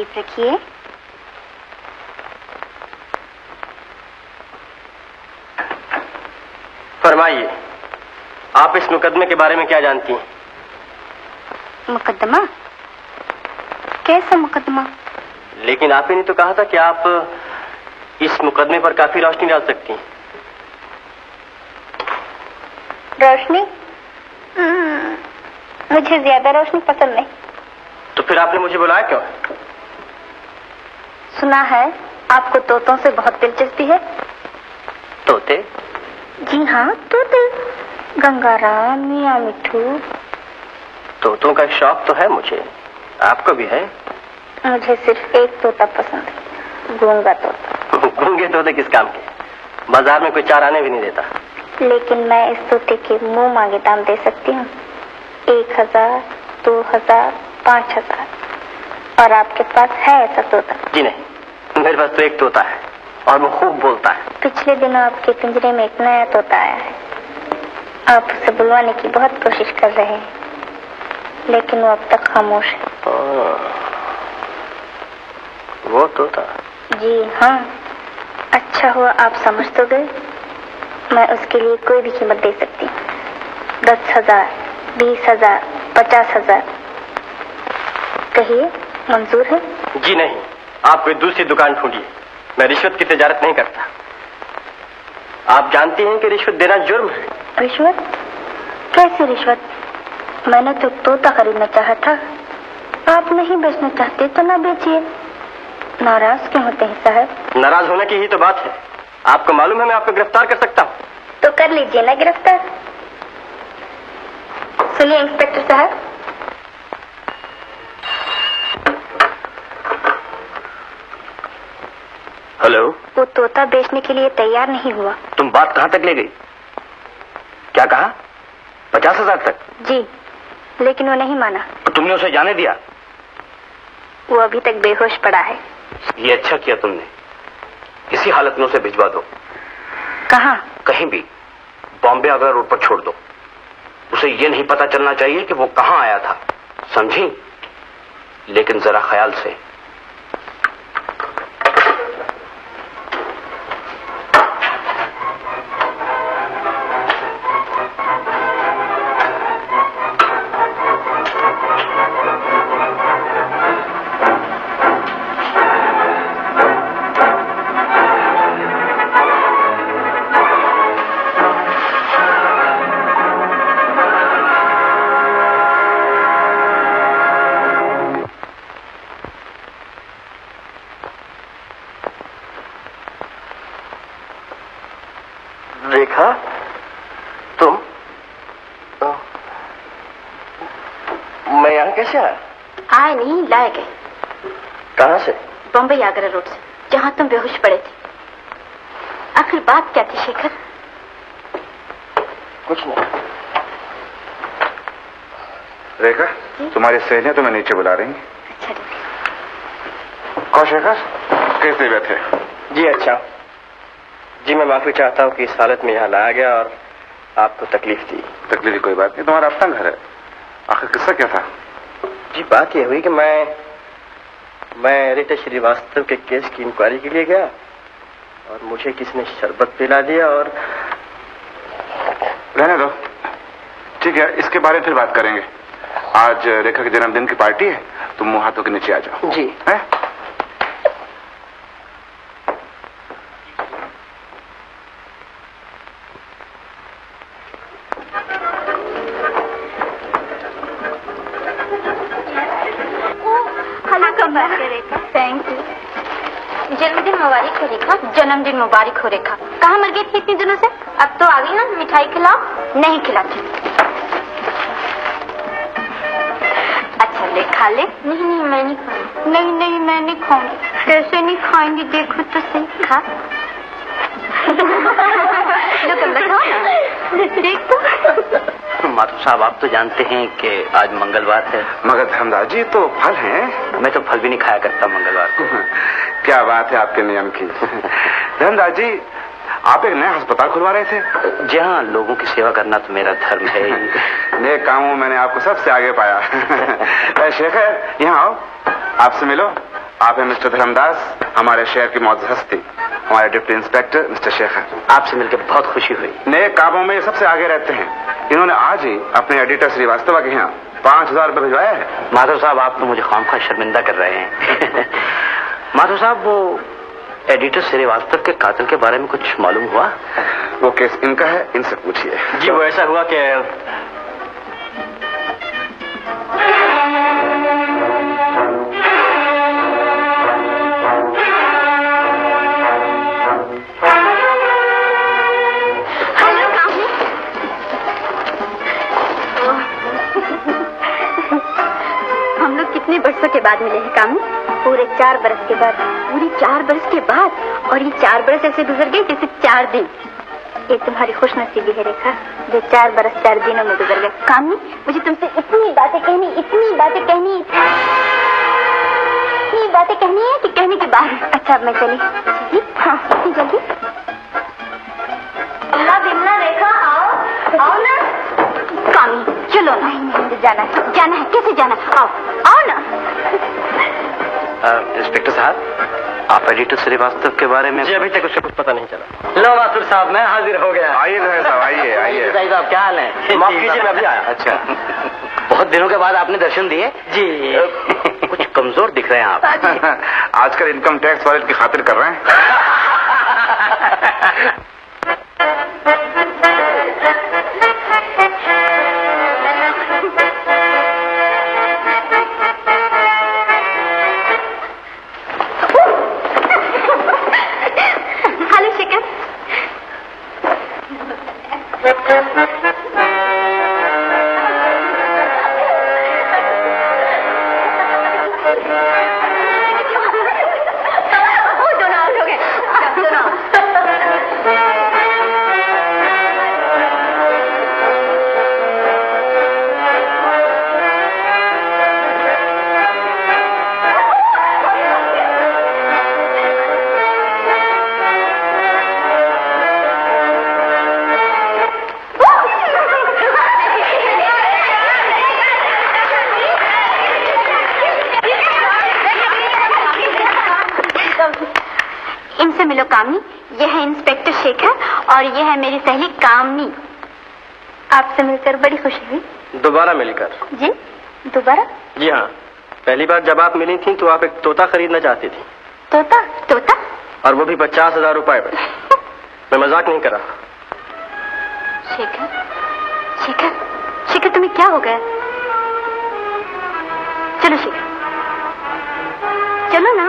तशरीफ रखिए। फरमाइए, आप इस मुकदमे के बारे में क्या जानती हैं? मुकदमा? कैसा मुकदमा? लेकिन आपने नहीं तो कहा था कि आप इस मुकदमे पर काफी रोशनी डाल सकती हैं। रोशनी? मुझे ज्यादा रोशनी पसंद नहीं। तो फिर आपने मुझे बुलाया क्यों? सुना है आपको तोतों से बहुत दिलचस्पी है। तोते? जी हाँ, तोते। गंगाराम, मियाँ मिठू। तोतों का शौक तो है मुझे, आपको भी है? मुझे सिर्फ एक तोता पसंद है, गूंगा तोता। गूंगे तोते किस काम के? बाजार में कोई चार आने भी नहीं देता। लेकिन मैं इस तोते के मुंह मांगे दाम दे सकती हूँ। 1000, 2000, 5000। और आपके पास है ऐसा तोता? जी नहीं, मेरे पास तो एक तोता है और वो खूब बोलता है। पिछले दिनों आपके पिंजरे में एक नया तोता आया है। आप उसे बुलवाने की बहुत कोशिश कर रहे हैं, लेकिन वो अब तक खामोश है। वो तोता? जी हाँ। अच्छा हुआ आप समझ तो गए। मैं उसके लिए कोई भी कीमत दे सकती हूँ। 10,000, 20,000, 50,000। कहिए, मंजूर है? जी नहीं, आप कोई दूसरी दुकान ढूंढिए। मैं रिश्वत की तिजारत नहीं करता। आप जानती हैं कि रिश्वत देना जुर्म है। रिश्वत? कैसी रिश्वत? मैंने तो तोता खरीदना चाहा था। आप नहीं बेचना चाहते तो ना बेचिए। नाराज क्यों होते हैं साहब? नाराज होने की ही तो बात है। आपको मालूम है मैं आपको गिरफ्तार कर सकता हूँ। तो कर लीजिए ना गिरफ्तार। सुनिए इंस्पेक्टर साहब, हेलो। वो तोता बेचने के लिए तैयार नहीं हुआ। तुम बात कहाँ तक ले गई? क्या कहा? 50,000 तक? जी, लेकिन वो नहीं माना। तो तुमने उसे जाने दिया? वो अभी तक बेहोश पड़ा है। ये अच्छा किया तुमने। इसी हालत में उसे भिजवा दो। कहाँ? कहीं भी, बॉम्बे आगरा रोड पर छोड़ दो। उसे ये नहीं पता चलना चाहिए कि वो कहाँ आया था, समझी? लेकिन जरा ख्याल से। रेखा, तुम? मैं यहाँ कैसे आया? आए नहीं, लाए गए। कहाँ से? बॉम्बे आगरा रोड से, जहाँ तुम बेहोश पड़े थे। आखिर बात क्या थी शेखर? कुछ नहीं। रेखा, तुम्हारी सहेलियां तुम्हें नीचे बुला रही हैं। अच्छा ठीक। कौन शेखर, कैसे बैठे? जी अच्छा। जी मैं माफी चाहता हूँ कि इस हालत में यहाँ लाया गया और आपको तकलीफ दी। तकलीफ की कोई बात नहीं, तुम्हारा अपना घर है। आखिर किस्सा क्या था? जी बात यह हुई कि मैं रेखा श्रीवास्तव के केस की इंक्वायरी के लिए गया और मुझे किसी ने शरबत पिला दिया और... रहने दो, ठीक है, इसके बारे में फिर बात करेंगे। आज रेखा के जन्मदिन की पार्टी है, तुम मुंह हाथों के नीचे आ जाओ। जी है? Thank you. जन्मदिन मुबारक हो रेखा। जन्मदिन मुबारक हो रेखा। कहाँ मर गई थी इतने दिनों से? अब तो आ गई ना, मिठाई खिलाओ। नहीं खिलाती। अच्छा ले, खा ले। नहीं नहीं मैं नहीं खाऊंगी। नहीं नहीं मैं नहीं खाऊंगी। कैसे नहीं खाएंगी, देखो तो सही। खा लो कमला, खाओ ना, देख तो। माधव साहब, आप तो जानते हैं कि आज मंगलवार है। मगर धर्मदास जी तो फल हैं। मैं तो फल भी नहीं खाया करता मंगलवार को। क्या बात है आपके नियम की। धर्मदास जी, आप एक नया अस्पताल खुलवा रहे थे? जी हाँ, लोगों की सेवा करना तो मेरा धर्म है। नए कामों में मैंने आपको सबसे आगे पाया। शेखर, यहाँ आओ, आपसे मिलो। आप हैं मिस्टर धरमदास, हमारे शहर की मौजूद हस्ती, हमारे डिप्टी इंस्पेक्टर मिस्टर शेखर। आपसे मिलकर बहुत खुशी हुई। नए कामों में ये सबसे आगे रहते हैं। इन्होंने आज ही अपने एडिटर श्रीवास्तव के यहाँ 5000 रुपये भिजवाया है। माधव साहब, आप तो मुझे खामखा शर्मिंदा कर रहे हैं। माधव साहब, वो एडिटर श्रीवास्तव के कातिल के बारे में कुछ मालूम हुआ? वो केस इनका है, इनसे पूछिए। जी वो ऐसा हुआ कि हम लोग कितने बरसों के बाद मिले हैं कामनी? पूरे 4 बरस के बाद। पूरी 4 बरस के बाद, और ये 4 बरस ऐसे गुजर गए जैसे 4 दिन। ये तुम्हारी खुशनसीबी है रेखा, जो 4 बरस 4 दिनों में गुजर गए। कामनी, मुझे तुमसे इतनी बातें कहनी है कि कहने के बाद। अच्छा अब मैं चली? हाँ, इतनी जल्दी? रेखा आओ ना। कामनी चलो ना। नहीं, जाना है। कैसे जाना? आओ ना। इंस्पेक्टर साहब, आप एडिटर श्रीवास्तव के बारे में? जी अभी तक उससे कुछ पता नहीं चला। लो माथुर साहब, मैं हाजिर हो गया। आइए साहब, आइए। साहब क्या हाल है? माफ कीजिए, मैं अभी आया। अच्छा, बहुत दिनों के बाद आपने दर्शन दिए। जी कुछ कमजोर दिख रहे हैं आप। आजकल इनकम टैक्स वाले की खातिर कर रहे हैं। हेलो शेखर। इनसे मिलो कामनी, यह है इंस्पेक्टर शेखर और यह है मेरी सहेली कामनी। आपसे मिलकर बड़ी खुशी हुई। दोबारा मिलकर? जी दोबारा? जी हाँ, पहली बार जब आप मिली थी तो आप एक तोता खरीदना चाहती थी। तोता? और वो भी 50,000 रुपए पर। मैं मजाक नहीं कर रहा। शेखर तुम्हें क्या हो गया? चलो शेखर, चलो ना।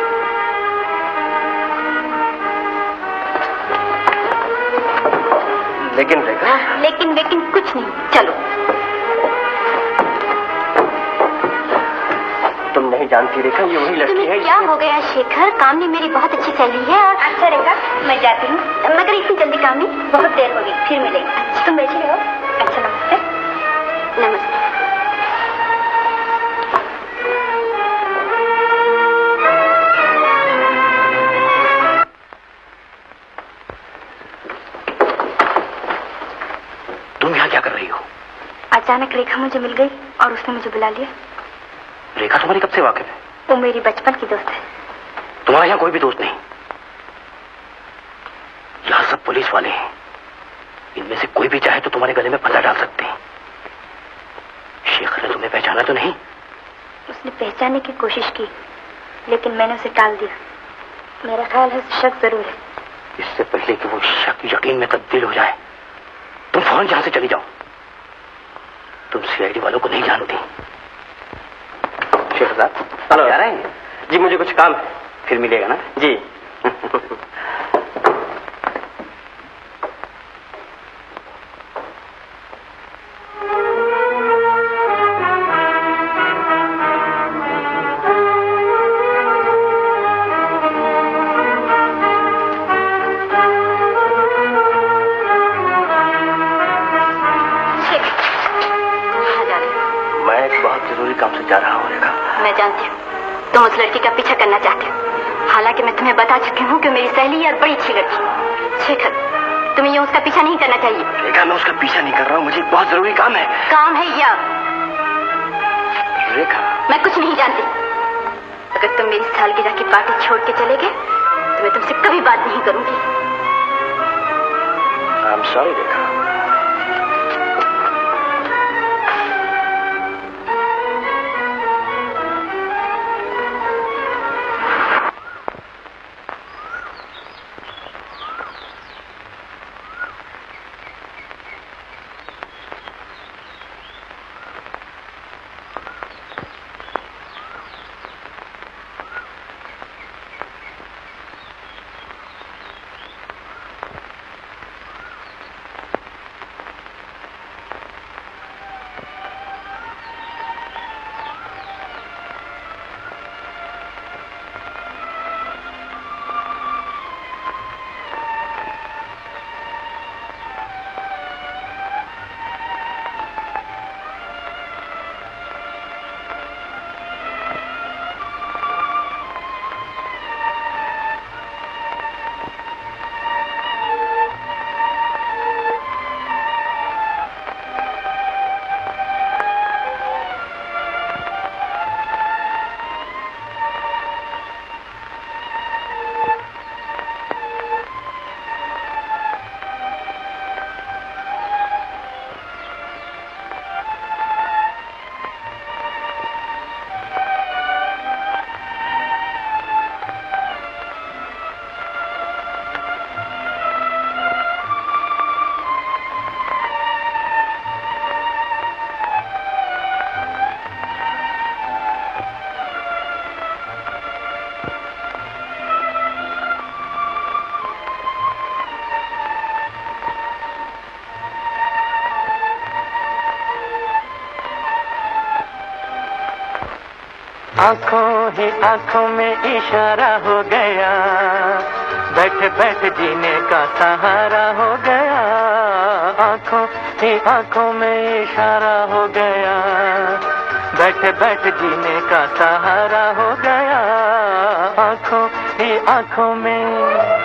लेकिन रेखा? लेकिन कुछ नहीं, चलो। तुम नहीं जानती रेखा, ये वही लड़की है। क्या हो गया शेखर? कामनी मेरी बहुत अच्छी सहेली है। और अच्छा रेखा, मैं जाती हूँ, मगर इतनी जल्दी कामनी? बहुत देर हो गई, फिर मिलेंगे। अच्छा तुम बैठी रहो। अच्छा नमस्ते। नमस्ते। तुम यहाँ क्या कर रही हो? अचानक रेखा मुझे मिल गई और उसने मुझे बुला लिया। रेखा तुम्हारी कब से वाकिफ है? वो मेरी बचपन की दोस्त है। तुम्हारे यहाँ कोई भी दोस्त नहीं? यहाँ सब पुलिस वाले हैं, इनमें से कोई भी चाहे तो तुम्हारे गले में फंसा डाल सकते हैं। शेखर ने तुम्हें पहचाना तो नहीं? उसने पहचानने की कोशिश की, लेकिन मैंने उसे टाल दिया। मेरा ख्याल है शक जरूर है। इससे पहले कि वो शक यकीन में तब्दील हो जाए, तुम फौरन यहां से चली जाओ। तुम CID वालों को नहीं जानती। शेखर साहब, हेलो। जा रहे हैं? जी मुझे कुछ काम है। फिर मिलेगा ना? जी। काम से जा रहा हूँ रेखा। मैं जानती हूँ तुम उस लड़की का पीछा करना चाहते हो, हालांकि मैं तुम्हें बता चुकी हूँ कि मेरी सहेली और बड़ी अच्छी लड़की। शेखर, तुम्हें ये उसका पीछा नहीं करना चाहिए। रेखा, मैं उसका पीछा नहीं कर रहा हूँ, मुझे बहुत जरूरी काम है। काम है या? रेखा, मैं कुछ नहीं जानती। अगर तुम मेरी सालगिरह की पार्टी छोड़ के चले गए तो मैं तुमसे कभी बात नहीं करूंगी। I am sorry Rekha. आंखों ही आंखों में इशारा हो गया, बैठ बैठ जीने का सहारा हो गया। आंखों ही आंखों में इशारा हो गया, बैठ बैठ जीने का सहारा हो गया। आंखों ही आंखों में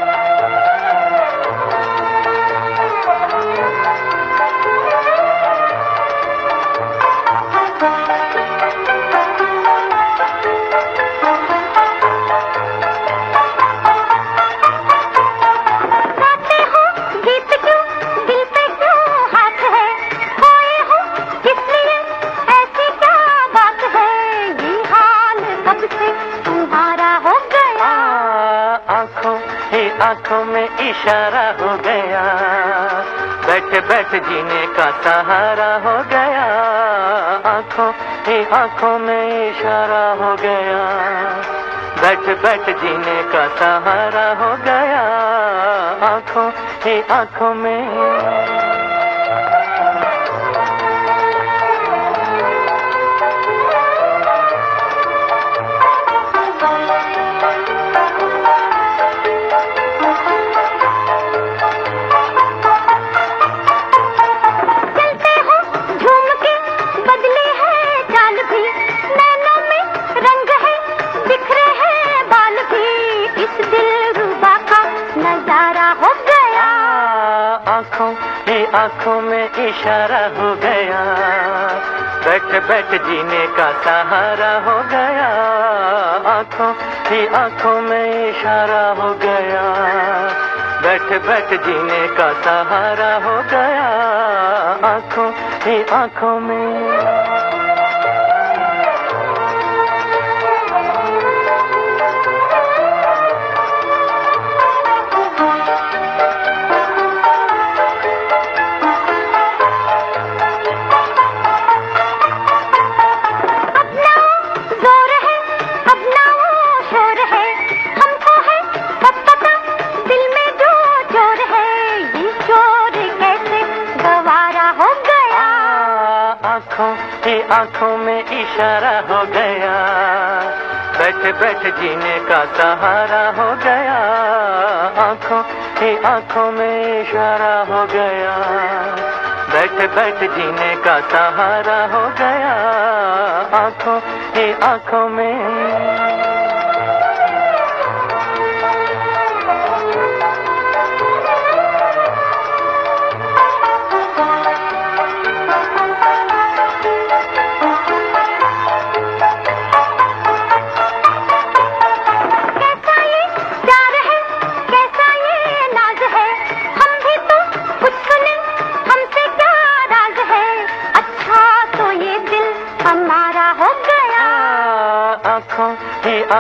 आंखों में इशारा हो गया, बैठ बैठ जीने का सहारा हो गया। आंखों ही आंखों में इशारा हो गया, बैठ बैठ जीने का सहारा हो गया। आंखों ही आंखों में आंखों में इशारा हो गया, बैठ बैठ जीने का सहारा हो गया। आंखों ही आंखों में इशारा हो गया, बैठ बैठ जीने का सहारा हो गया। आंखों ही आंखों में आंखों में इशारा हो गया, बैठ बैठ जीने का सहारा हो गया। आंखों ही आंखों में इशारा हो गया, बैठ बैठ जीने का सहारा हो गया। आंखों ही आंखों में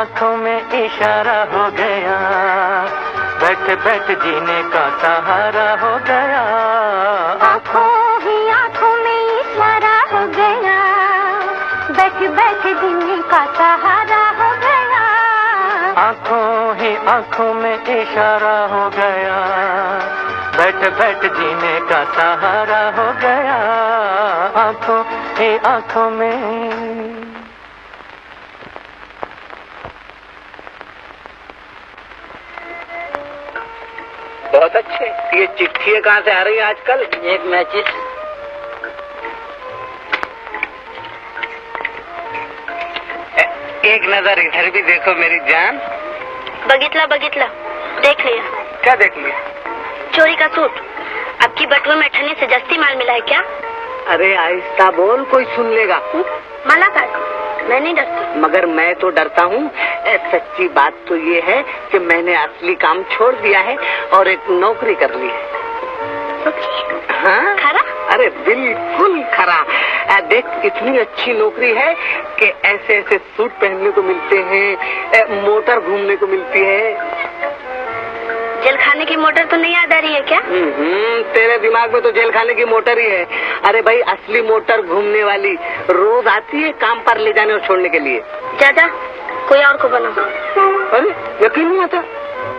आंखों में इशारा हो गया, बैठ बैठ जीने का सहारा हो गया। आंखों ही आंखों में इशारा हो गया, बैठ बैठ जीने का सहारा हो गया। आंखों ही आंखों में इशारा हो गया, बैठ बैठ जीने का सहारा हो गया। आंखों ही आंखों में। बहुत अच्छे। ये चिट्ठी कहाँ से आ रही है आजकल? एक मैचिस। एक नजर इधर भी देखो मेरी जान। बगितला बगितला, देख लिया। क्या देख लिया? चोरी का सूट। अब की बटुए में ठन्नी से जस्ती माल मिला है क्या? अरे आहिस्ता बोल, कोई सुन लेगा। मला कर, मैं नहीं डरती। मगर मैं तो डरता हूँ। सच्ची बात तो ये है कि मैंने असली काम छोड़ दिया है और एक नौकरी कर ली है। हाँ? खरा? अरे बिल्कुल खरा। देख इतनी अच्छी नौकरी है कि ऐसे ऐसे सूट पहनने को मिलते हैं, मोटर घूमने को मिलती है। जेल खाने की मोटर तो नहीं याद आ रही है क्या? तेरे दिमाग में तो जेल खाने की मोटर ही है। अरे भाई असली मोटर घूमने वाली रोज आती है काम पर ले जाने और छोड़ने के लिए। जा जा, कोई और को बनाओ। अरे यकीन नहीं आता।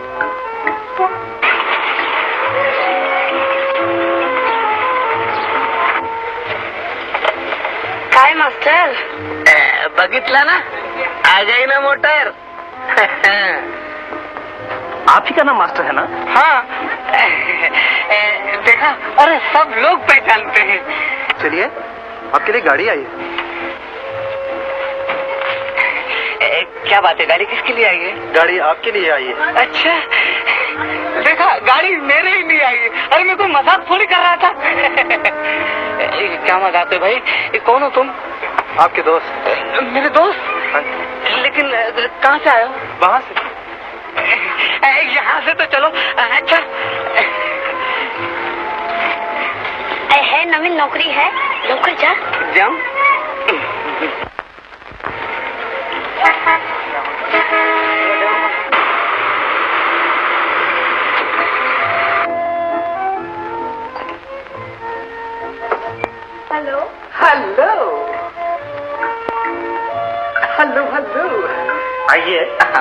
काय मास्टर? बगितला ना, आ गई ना मोटर। आप ही का नाम मास्टर है ना? हाँ। देखा, अरे सब लोग पहचानते हैं। चलिए, आपके लिए गाड़ी आई है। क्या बात है, गाड़ी किसके लिए आई है? गाड़ी आपके लिए आई है। अच्छा, देखा गाड़ी मेरे ही लिए आई है। अरे मैं कोई मजाक थोड़ी कर रहा था। क्या मजाक है भाई? ये कौन हो तुम? आपके दोस्त। मेरे दोस्त? हाँ। लेकिन कहाँ से आए हो? वहाँ से। यहाँ से तो चलो। अच्छा है नवीन नौकरी है, नौकर जा। जाऊं? Hello hello hello hello. आइए।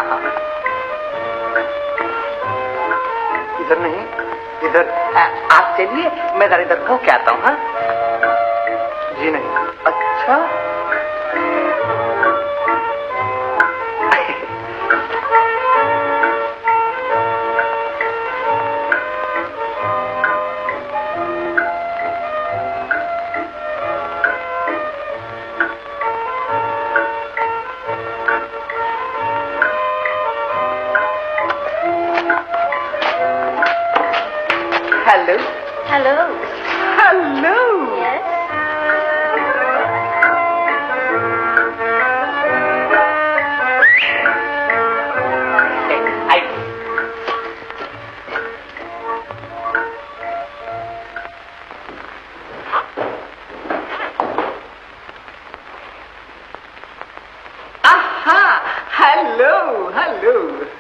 इधर नहीं, इधर। आप चलिए, मैं जरा इधर हो के आता हूँ। हाँ जी नहीं। अच्छा। Hello hello. Hello. Yes. Hello hello.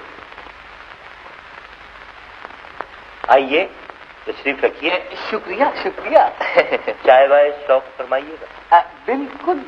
आइए, तशरीफ रखिए। शुक्रिया शुक्रिया। चाय वाय शौक फरमाइएगा। बिल्कुल।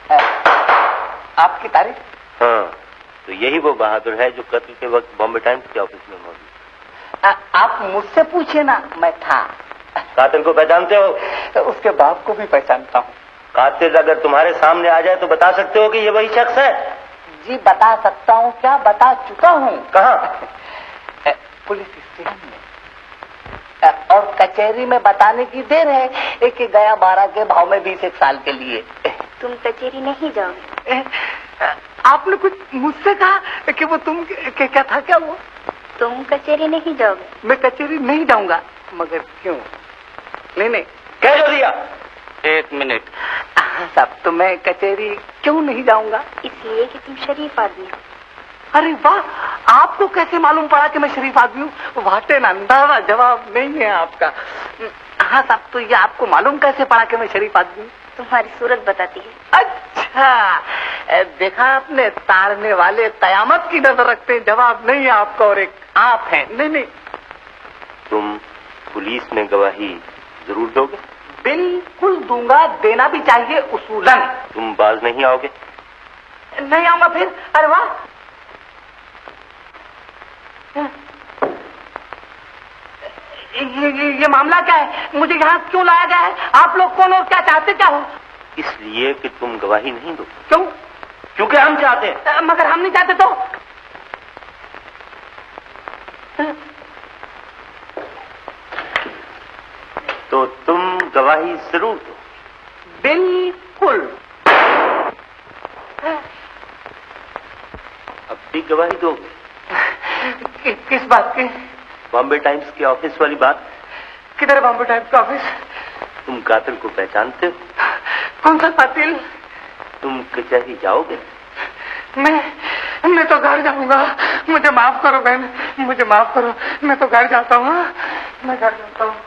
आपकी तारीफ? हाँ, तो यही वो बहादुर है जो कत्ल के वक्त बॉम्बे टाइम्स के ऑफिस में मौजूद। आप मुझसे पूछिए ना, मैं था। कातिल को पहचानते हो? उसके बाप को भी पहचानता हूँ। कातिल अगर तुम्हारे सामने आ जाए तो बता सकते हो कि ये वही शख्स है? जी बता सकता हूँ, क्या बता चुका हूँ। कहाँ? पुलिस स्टेशन में। और कचहरी में बताने की देर है कि गया 12 के भाव में 20 साल के लिए। तुम कचेरी नहीं जाओगे? आपने कुछ मुझसे कहा कि वो तुम क्या था? क्या वो? तुम कचेरी नहीं जाओगे? मैं कचेरी नहीं जाऊंगा। मगर क्यों? नहीं कह जो दिया। एक मिनट साहब, तो मैं कचेरी क्यों नहीं जाऊंगा? इसलिए कि तुम शरीफ आदमी हो। अरे वाह, आपको कैसे मालूम पड़ा कि मैं शरीफ आदमी हूँ? वाटे अंदाजा जवाब नहीं है आपका। हाँ साहब, तो ये आपको मालूम कैसे पड़ा कि मैं शरीफ आदमी हूँ? तुम्हारी सूरत बताती है। अच्छा देखा आपने, ताड़ने वाले कयामत की नजर रखते हैं, जवाब नहीं है आपका और एक आप हैं। नहीं, तुम पुलिस में गवाही जरूर दोगे? बिल्कुल दूंगा, देना भी चाहिए उसूलन। तुम बाज नहीं आओगे? नहीं आऊंगा फिर? अरे वाह, ये मामला क्या है? मुझे यहाँ क्यों लाया गया है? आप लोग कौन और क्या चाहते क्या हो? इसलिए कि तुम गवाही नहीं दो। क्यों? क्योंकि हम चाहते हैं। मगर हम नहीं चाहते तो? तो तुम गवाही जरूर दो। बिल्कुल। अब भी गवाही दोगे? किस बात की? बॉम्बे टाइम्स के ऑफिस वाली बात। किधर है बॉम्बे टाइम्स का ऑफिस? तुम कातिल को पहचानते हो? कौन सा कातिल? तुम कचहरी जाओगे? मैं तो घर जाऊंगा। मुझे माफ करो बहन, मुझे माफ करो। मैं तो घर जाता हूँ। मैं घर जाता हूँ।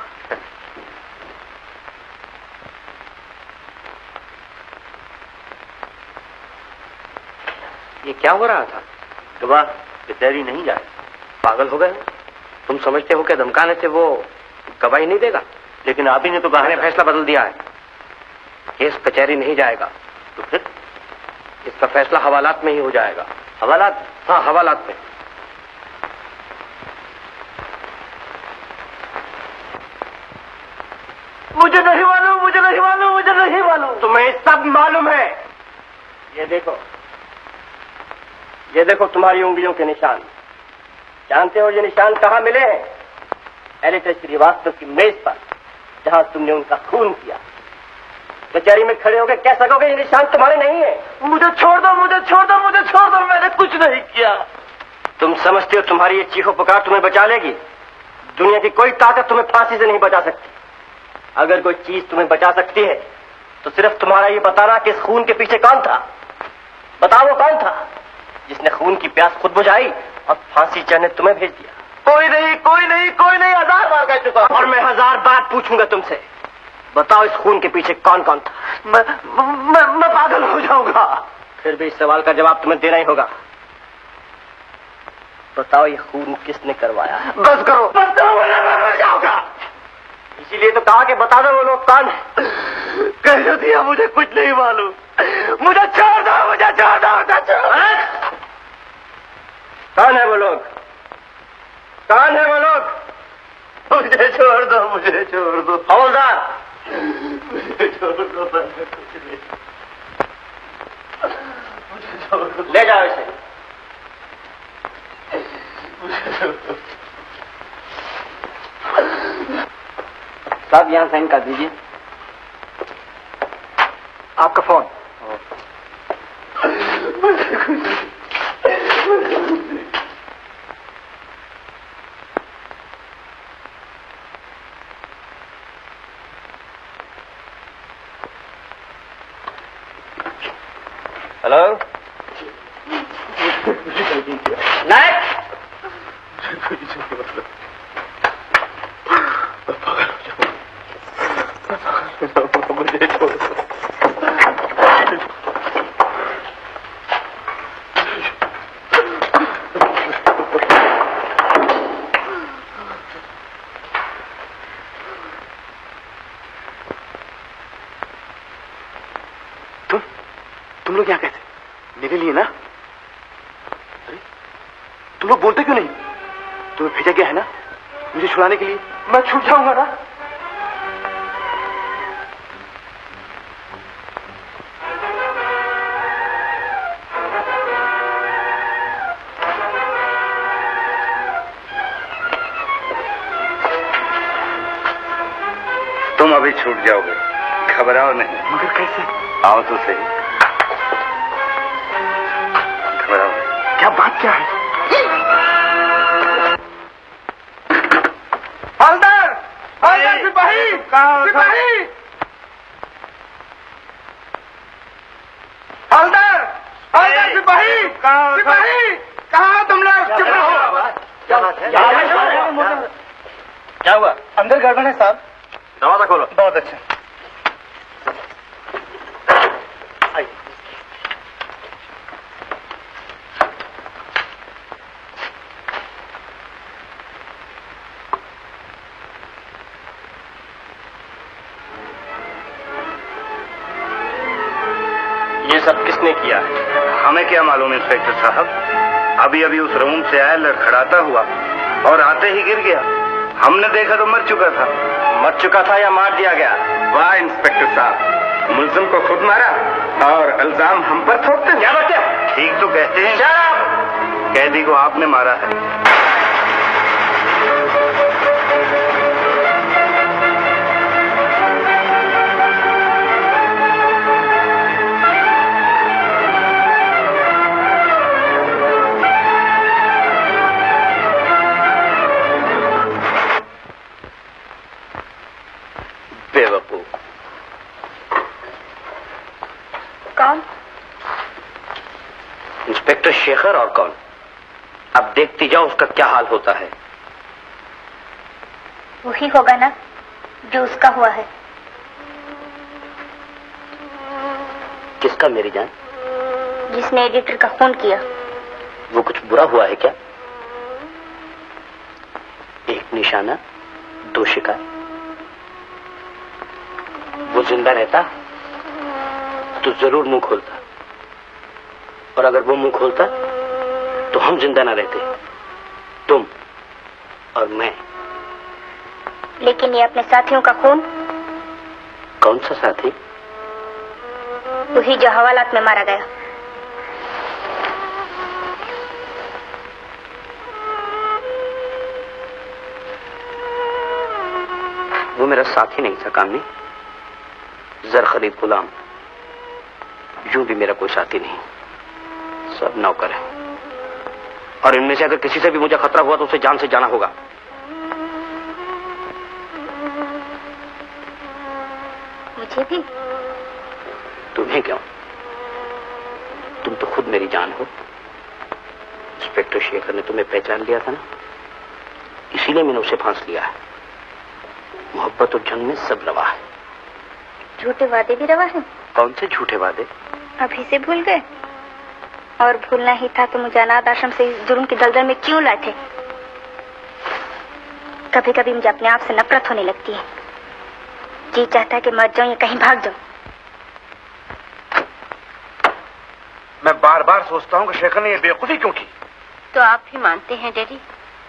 ये क्या हो रहा था? गवाह कचहरी नहीं जाए। पागल हो गए? तुम समझते हो कि धमकाने से वो गवाही नहीं देगा? लेकिन आप ही ने तो कहा। मैंने फैसला बदल दिया है। केस कचहरी नहीं जाएगा। तो फिर? इसका फैसला हवालात में ही हो जाएगा। हवालात? हाँ, हवालात में। मुझे नहीं मालूम, मुझे नहीं मालूम, मुझे नहीं मालूम। तुम्हें सब मालूम है। ये देखो तुम्हारी उंगलियों के निशान। जानते हो ये निशान कहाँ मिले हैं? एडिटर श्रीवास्तव की मेज पर, जहां तुमने उनका खून किया। कचहरी में खड़े होकर कह सकोगे ये निशान तुम्हारे नहीं है? मुझे छोड़ दो, मुझे छोड़ दो, मुझे छोड़ दो, मैंने कुछ नहीं किया। तुम समझते हो तुम्हारी ये चीखो पुकार तुम्हें बचा लेगी? दुनिया की कोई ताकत तुम्हें फांसी से नहीं बचा सकती। अगर कोई चीज तुम्हें बचा सकती है तो सिर्फ तुम्हारा ये बताना कि इस खून के पीछे कौन था। बताओ वो कौन था जिसने खून की प्यास खुद बुझाई और फांसी चढ़ने तुम्हें भेज दिया? कोई नहीं, कोई नहीं, कोई नहीं। 1000 बार कह चुका हूं। और मैं 1000 बार पूछूंगा तुमसे। बताओ इस खून के पीछे कौन कौन था? मैं पागल हो जाऊंगा। फिर भी इस सवाल का जवाब तुम्हें देना ही होगा। बताओ ये खून किसने करवाया? बस करो, बस करो, मैं मर जाऊंगा। इसीलिए तो कहा कि बता दो वो लोग कौन है। कह दो दिया, मुझे कुछ नहीं मालूम। मुझे छोड़ दो, मुझे छोड़ दो, मुझे छोड़ दो। कौन है वो लोग? कौन है वो लोग? मुझे छोड़ दो, मुझे छोड़ दो। हवलदार, मुझे छोड़ दो, मैं कुछ नहीं। मुझे छोड़ दो। ले जाओ इसे। मुझे छोड़ दो। साहब यहाँ साइन कर दीजिए। आपका फोन। हेलो नायक। मुझे छोड़ दो। तुम लोग यहाँ कैसे? मेरे लिए ना? अरे तुम लोग बोलते क्यों नहीं? तुम्हें भेजा गया है ना मुझे छुड़ाने के लिए। मैं छूट जाऊंगा ना? तुम अभी छूट जाओगे, घबराओ नहीं। मगर कैसे? आओ तो सही। घबराओ। क्या बात क्या है? हवलदार, हवलदार, सिपाही, सिपाही, हवलदार, हवलदार, सिपाही, सिपाही, कहाँ हो तुम लोग? चुप रहो। क्या हुआ? अंदर गड़बड़ है साहब। दरवाजा खोलो। बहुत अच्छा। ये सब किसने किया है? हमें क्या मालूम इंस्पेक्टर साहब, अभी अभी उस रूम से आया लड़खड़ाता हुआ और आते ही गिर गया। हमने देखा तो मर चुका था। मर चुका था या मार दिया गया? वाह इंस्पेक्टर साहब, मुल्जिम को खुद मारा और इल्जाम हम पर थोपते हैं। क्या बात है? ठीक तो कहते हैं, कैदी को आपने मारा है। बेवकूफ। कौन? इंस्पेक्टर शेखर और कौन? अब देखती जाओ उसका क्या हाल होता है। वही होगा ना जो उसका हुआ है। किसका मेरी जान? जिसने एडिटर का खून किया। वो कुछ बुरा हुआ है क्या? एक निशाना, दो शिकार। वो जिंदा रहता तो जरूर मुंह खोलता, और अगर वो मुंह खोलता तो हम जिंदा ना रहते, तुम और मैं। लेकिन ये अपने साथियों का खून। कौन सा साथी? वही जो हवालात में मारा गया। वो मेरा साथी नहीं था कामनी, जर खरीद गुलाम। यूं भी मेरा कोई साथी नहीं, सब नौकर है। और इनमें से अगर किसी से भी मुझे खतरा हुआ तो उसे जान से जाना होगा। मुझे भी? तुम्हें क्यों? तुम तो खुद मेरी जान हो। इंस्पेक्टर शेखर ने तुम्हें पहचान लिया था ना, इसीलिए मैंने उसे फांस लिया है। मोहब्बत और जंग में सब रवा है। झूठे वादे भी रवा है। कौन से झूठे वादे? अभी से भूल गए? और भूलना ही था तो मुझे अनाथ आश्रम से इस जुर्म की दलदल में क्यों लाए थे? कभी कभी मुझे अपने आप से नफरत होने लगती है। जी चाहता है कि मर जाऊं या कहीं भाग जाऊं। मैं बार बार सोचता हूँ कि शेखर ने ये बेवकूफी क्यों की। तो आप भी मानते हैं डैडी,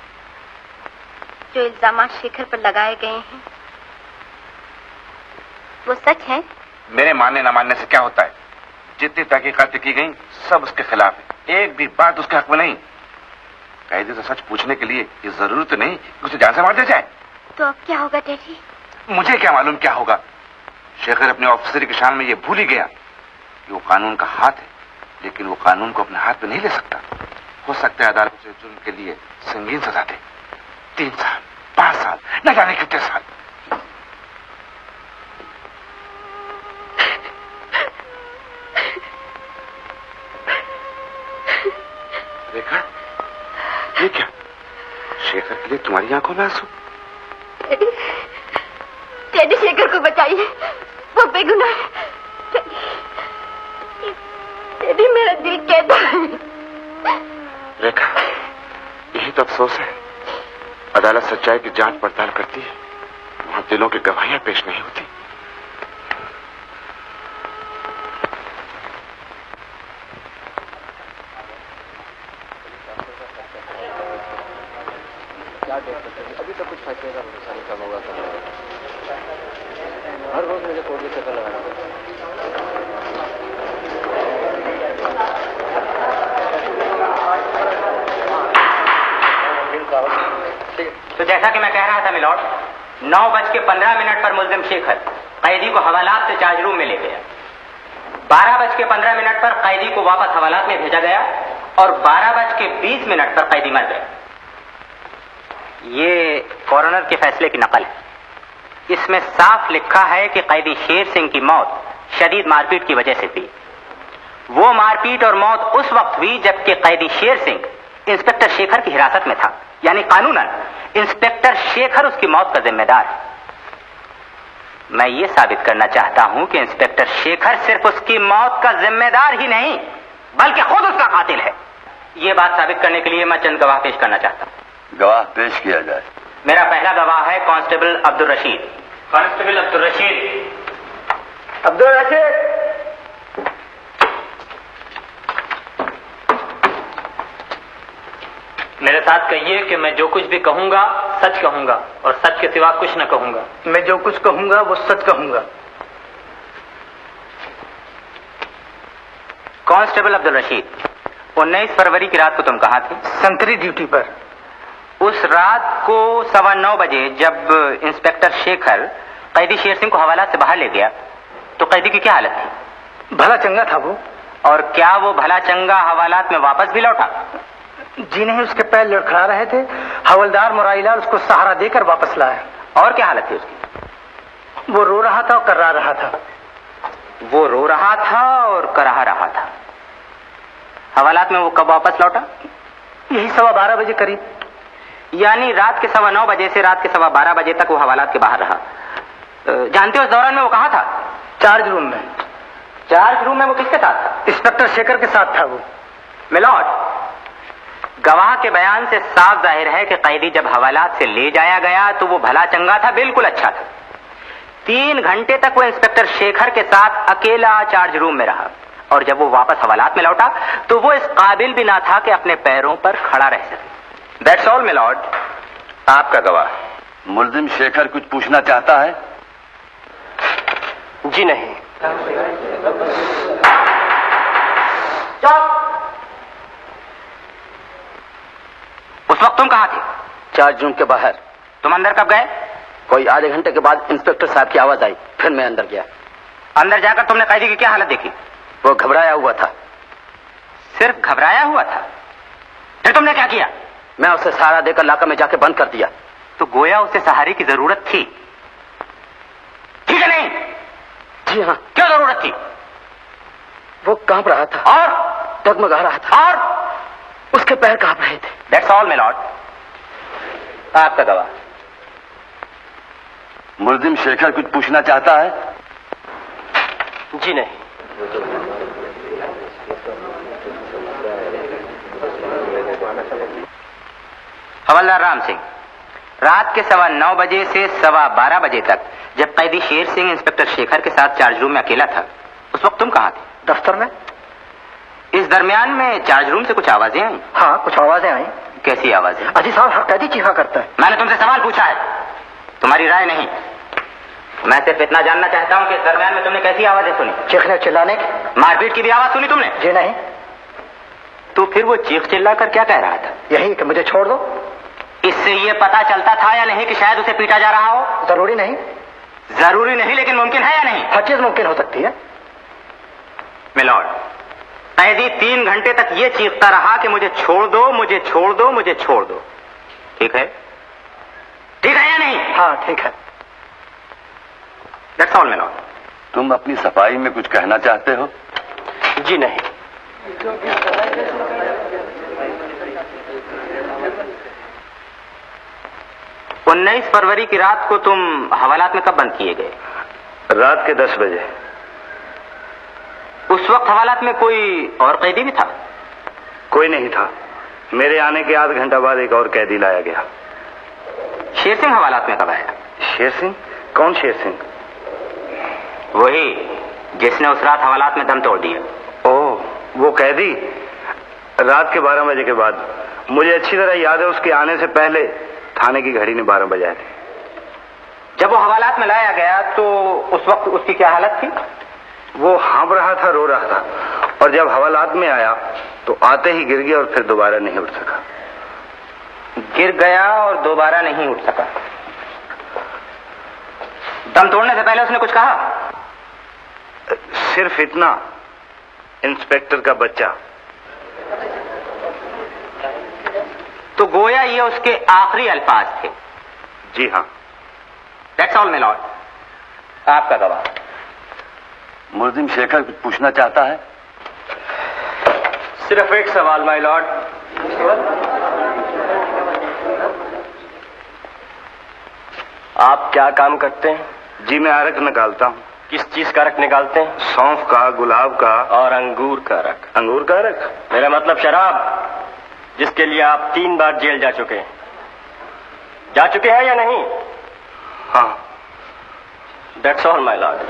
जो इल्जाम शेखर पर लगाए गए हैं वो सच है? मेरे मानने न मानने से क्या होता है? जितनी तहकीकात की गई सब उसके खिलाफ है, एक भी बात उसके हक में नहीं। कैदी से सच पूछने के लिए ये जरूरी तो नहीं कि उसे जान से मार दिया जाए। तो अब क्या होगा डैडी? मुझे क्या मालूम क्या होगा। शेखर अपने ऑफिसर की शान में ये भूल ही गया कि वो कानून का हाथ है, लेकिन वो कानून को अपने हाथ में नहीं ले सकता। हो सकता है अदालत उसे जुर्म के लिए संगीन सजा दे, 3 साल 5 साल न जाने कितने साल। रेखा, ये क्या? शेखर के लिए तुम्हारी आंखों में आंसू? डैडी शेखर को बचाइए, वो बेगुनाह है। डैडी मेरा दिल कहता है। रेखा, यही तो अफसोस है। अदालत सच्चाई की जांच पड़ताल करती है, वहां दिलों की गवाहियां पेश नहीं होती। अभी तो कुछ फैसले का भरोसा नहीं कम होगा। हर रोज मुझे कोर्ट में चक्कर लगाना पड़ता है। तो जैसा कि मैं कह रहा था मिलॉर्ड, 9:15 पर मुल्जिम शेखर कैदी को हवालात से चार्ज रूम में ले गया। 12:15 पर कैदी को वापस हवालात में भेजा गया और 12:20 पर कैदी मर गया। ये कॉरोनर के फैसले की नकल है। इसमें साफ लिखा है कि कैदी शेर सिंह की मौत शदीद मारपीट की वजह से हुई। वो मारपीट और मौत उस वक्त हुई जबकि कैदी शेर सिंह इंस्पेक्टर शेखर की हिरासत में था, यानी कानूनन इंस्पेक्टर शेखर उसकी मौत का जिम्मेदार है। मैं ये साबित करना चाहता हूं कि इंस्पेक्टर शेखर सिर्फ उसकी मौत का जिम्मेदार ही नहीं बल्कि खुद उसका कातिल है। ये बात साबित करने के लिए मैं चंद गवाह पेश करना चाहता हूं। गवाह पेश किया जाए। मेरा पहला गवाह है कांस्टेबल अब्दुल रशीद। कांस्टेबल अब्दुल रशीद। अब्दुल रशीद। मेरे साथ कहिए कि मैं जो कुछ भी कहूंगा सच कहूंगा और सच के सिवा कुछ न कहूंगा। मैं जो कुछ कहूंगा वो सच कहूंगा। कांस्टेबल अब्दुल रशीद, 19 फरवरी की रात को तुम कहाँ थे? संतरी ड्यूटी पर। उस रात को 9:15 बजे जब इंस्पेक्टर शेखर कैदी शेर सिंह को हवालात से बाहर ले गया तो कैदी की क्या हालत थी? भला चंगा था वो। और क्या वो भला चंगा हवालात में वापस भी लौटा? जी नहीं, उसके पैर लड़खड़ा रहे थे। हवलदार मुराइला उसको सहारा देकर वापस लाया। और क्या हालत थी उसकी? वो रो रहा था और कराह रहा था। वो रो रहा था और कराह रहा था। हवालात में वो कब वापस लौटा? यही 12:15 बजे करीब। यानी रात के 9:15 बजे से रात के 12:15 बजे तक वो हवालात के बाहर रहा। जानते हो उस दौरान में वो कहाँ था? चार्ज रूम में। चार्ज रूम में वो किसके साथ था? इंस्पेक्टर शेखर के साथ था वो। मिलॉर्ड, गवाह के बयान से साफ जाहिर है कि कैदी जब हवालात से ले जाया गया तो वो भला चंगा था, बिल्कुल अच्छा था। 3 घंटे तक वो इंस्पेक्टर शेखर के साथ अकेला चार्ज रूम में रहा और जब वो वापस हवालात में लौटा तो वो इस काबिल भी ना था कि अपने पैरों पर खड़ा रह सके। That's all milord. आपका गवाह। मुल्जिम शेखर कुछ पूछना चाहता है? जी नहीं। उस वक्त तुम कहाँ थे? चार्ज रूम के बाहर। तुम अंदर कब गए? कोई आधे घंटे के बाद इंस्पेक्टर साहब की आवाज आई, फिर मैं अंदर गया। अंदर जाकर तुमने कैदी की क्या हालत देखी? वो घबराया हुआ था। सिर्फ घबराया हुआ था? फिर तुमने क्या किया? मैं उसे सहारा देकर लाका में जाके बंद कर दिया। तो गोया उसे सहारे की जरूरत थी, ठीक है नहीं? जी हाँ। क्यों जरूरत थी? वो कांप रहा था और डगमगा रहा था और उसके पैर कांप रहे थे। That's all milord. आपका गवाह। मुल्जिम शेखर कुछ पूछना चाहता है? जी नहीं। हवलदार राम सिंह, रात के 9:15 बजे से 12:15 बजे तक जब कैदी शेर सिंह इंस्पेक्टर शेखर के साथ चार्ज रूम में अकेला था उस वक्त तुम कहाँ थे? दफ्तर में। इस दरमियान में चार्ज रूम से कुछ आवाजें आई? हाँ, कुछ आवाजें आई। कैसी आवाजें? अजी साहब, हर कैदी चीखा करता है। मैंने तुमसे सवाल पूछा है, तुम्हारी राय नहीं। मैं सिर्फ इतना जानना चाहता हूँ कि इस दरमियान में तुमने कैसी आवाजें सुनी? चीखने चिल्लाने की। मारपीट की भी आवाज सुनी तुमने? जी नहीं। तो फिर वो चीख चिल्ला कर क्या कह रहा था? यही कि मुझे छोड़ दो। इससे ये पता चलता था या नहीं कि शायद उसे पीटा जा रहा हो? जरूरी नहीं। जरूरी नहीं, लेकिन मुमकिन है या नहीं? हर चीज मुमकिन हो सकती है। मिलॉर्ड, कैदी 3 घंटे तक ये चीखता रहा कि मुझे छोड़ दो, मुझे छोड़ दो, मुझे छोड़ दो। ठीक है? ठीक है या नहीं? हाँ, ठीक है। That's all milord. तुम अपनी सफाई में कुछ कहना चाहते हो? जी नहीं। 19 फरवरी की रात को तुम हवालात में कब बंद किए गए? रात के 10 बजे। उस वक्त हवालात में कोई और कैदी भी था? कोई नहीं था। मेरे आने के आध घंटा बाद एक और कैदी लाया गया। शेर सिंह हवालात में कब आया? शेर सिंह? कौन शेर सिंह? वही जिसने उस रात हवालात में दम तोड़ दिया। ओह, वो कैदी? रात के 12 बजे के बाद। मुझे अच्छी तरह याद है, उसके आने से पहले थाने की घड़ी ने 12 बजाए थे। जब वो हवालात में लाया गया तो उस वक्त उसकी क्या हालत थी? वो हाँप रहा था, रो रहा था, और जब हवालात में आया तो आते ही गिर गया और फिर दोबारा नहीं उठ सका। गिर गया और दोबारा नहीं उठ सका। दम तोड़ने से पहले उसने कुछ कहा? सिर्फ इतना, इंस्पेक्टर का बच्चा। तो गोया ये उसके आखिरी अल्फाज थे? जी हाँ। That's all milord. आपका गवाह। मुल्जिम शेखर कुछ पूछना चाहता है? सिर्फ एक सवाल माय लॉर्ड। आप क्या काम करते हैं? जी, मैं अरक निकालता हूँ। किस चीज का रख निकालते हैं? सौंफ का, गुलाब का और अंगूर का रख। अंगूर का रख? मेरा मतलब शराब, जिसके लिए आप 3 बार जेल जा चुके हैं। जा चुके हैं या नहीं? हाँ। That's all my lord.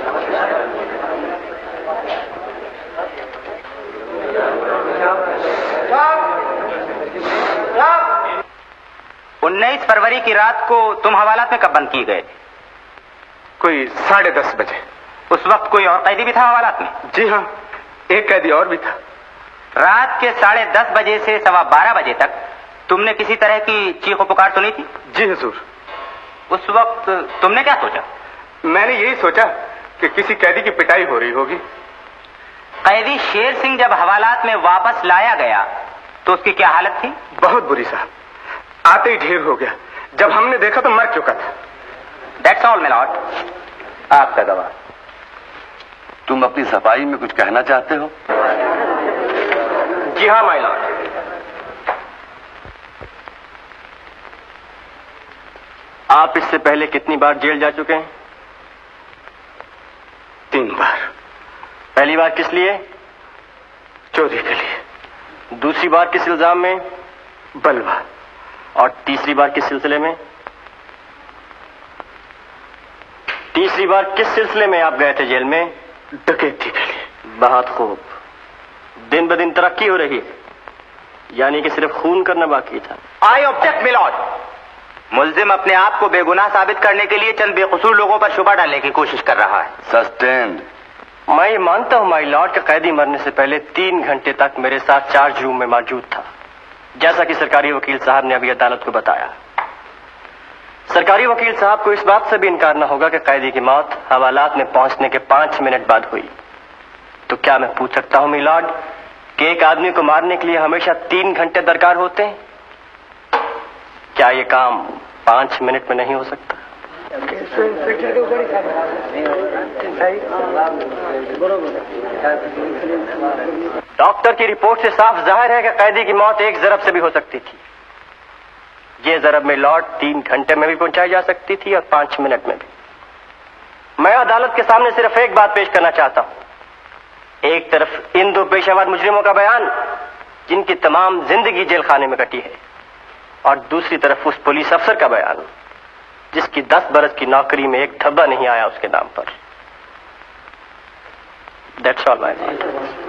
19 फरवरी की रात को तुम हवालात में कब बंद किए गए थे? कोई 10:30 बजे। उस वक्त कोई और कैदी भी था हवालात में? जी हाँ, एक कैदी और भी था। रात के 10:30 बजे से 12:15 बजे तक तुमने किसी तरह की चीखो पुकार सुनी थी? जी हुजूर। उस वक्त तुमने क्या सोचा? मैंने यही सोचा कि किसी कैदी की पिटाई हो रही होगी। कैदी शेर सिंह जब हवालात में वापस लाया गया तो उसकी क्या हालत थी? बहुत बुरी साहब, आते ही ढेर हो गया। जब हमने देखा तो मर चुका था। That's all milord. आपका गवाह। तुम अपनी सफाई में कुछ कहना चाहते हो? जी हाँ माय लॉर्ड। आप इससे पहले कितनी बार जेल जा चुके हैं? 3 बार। पहली बार किस लिए? चोरी के लिए। दूसरी बार किस इल्जाम में? बलवा। और तीसरी बार किस सिलसिले में? तीसरी बार किस सिलसिले में आप गए थे जेल में? डकैती के लिए। बहुत खूब। दिन ब दिन तरक्की हो रही है, यानी कि सिर्फ खून करना बाकी था। I object milord. मुल्जिम अपने आप को बेगुनाह साबित करने के लिए चंद बेकसूर लोगों पर शुबा डालने की कोशिश कर रहा है। सस्टेन्ड। मैं ये मानता हूं माय लॉर्ड का कैदी मरने से पहले 3 घंटे तक मेरे साथ चार्ज रूम में मौजूद था, जैसा कि सरकारी वकील साहब ने अभी अदालत को बताया। सरकारी वकील साहब को इस बात से भी इनकार न होगा कि कैदी की मौत हवालात में पहुंचने के 5 मिनट बाद हुई। तो क्या मैं पूछ सकता हूं माय लॉर्ड कि एक आदमी को मारने के लिए हमेशा 3 घंटे दरकार होते हैं? क्या ये काम 5 मिनट में नहीं हो सकता? डॉक्टर की रिपोर्ट से साफ जाहिर है कि कैदी की मौत एक जरब से भी हो सकती थी। ये जरब में लॉर्ड 3 घंटे में भी पहुंचाई जा सकती थी और 5 मिनट में भी। मैं अदालत के सामने सिर्फ एक बात पेश करना चाहता हूं। एक तरफ इन 2 पेशेवर मुजरिमों का बयान जिनकी तमाम जिंदगी जेल खाने में कटी है, और दूसरी तरफ उस पुलिस अफसर का बयान जिसकी 10 बरस की नौकरी में एक धब्बा नहीं आया उसके नाम पर। That's all my lord.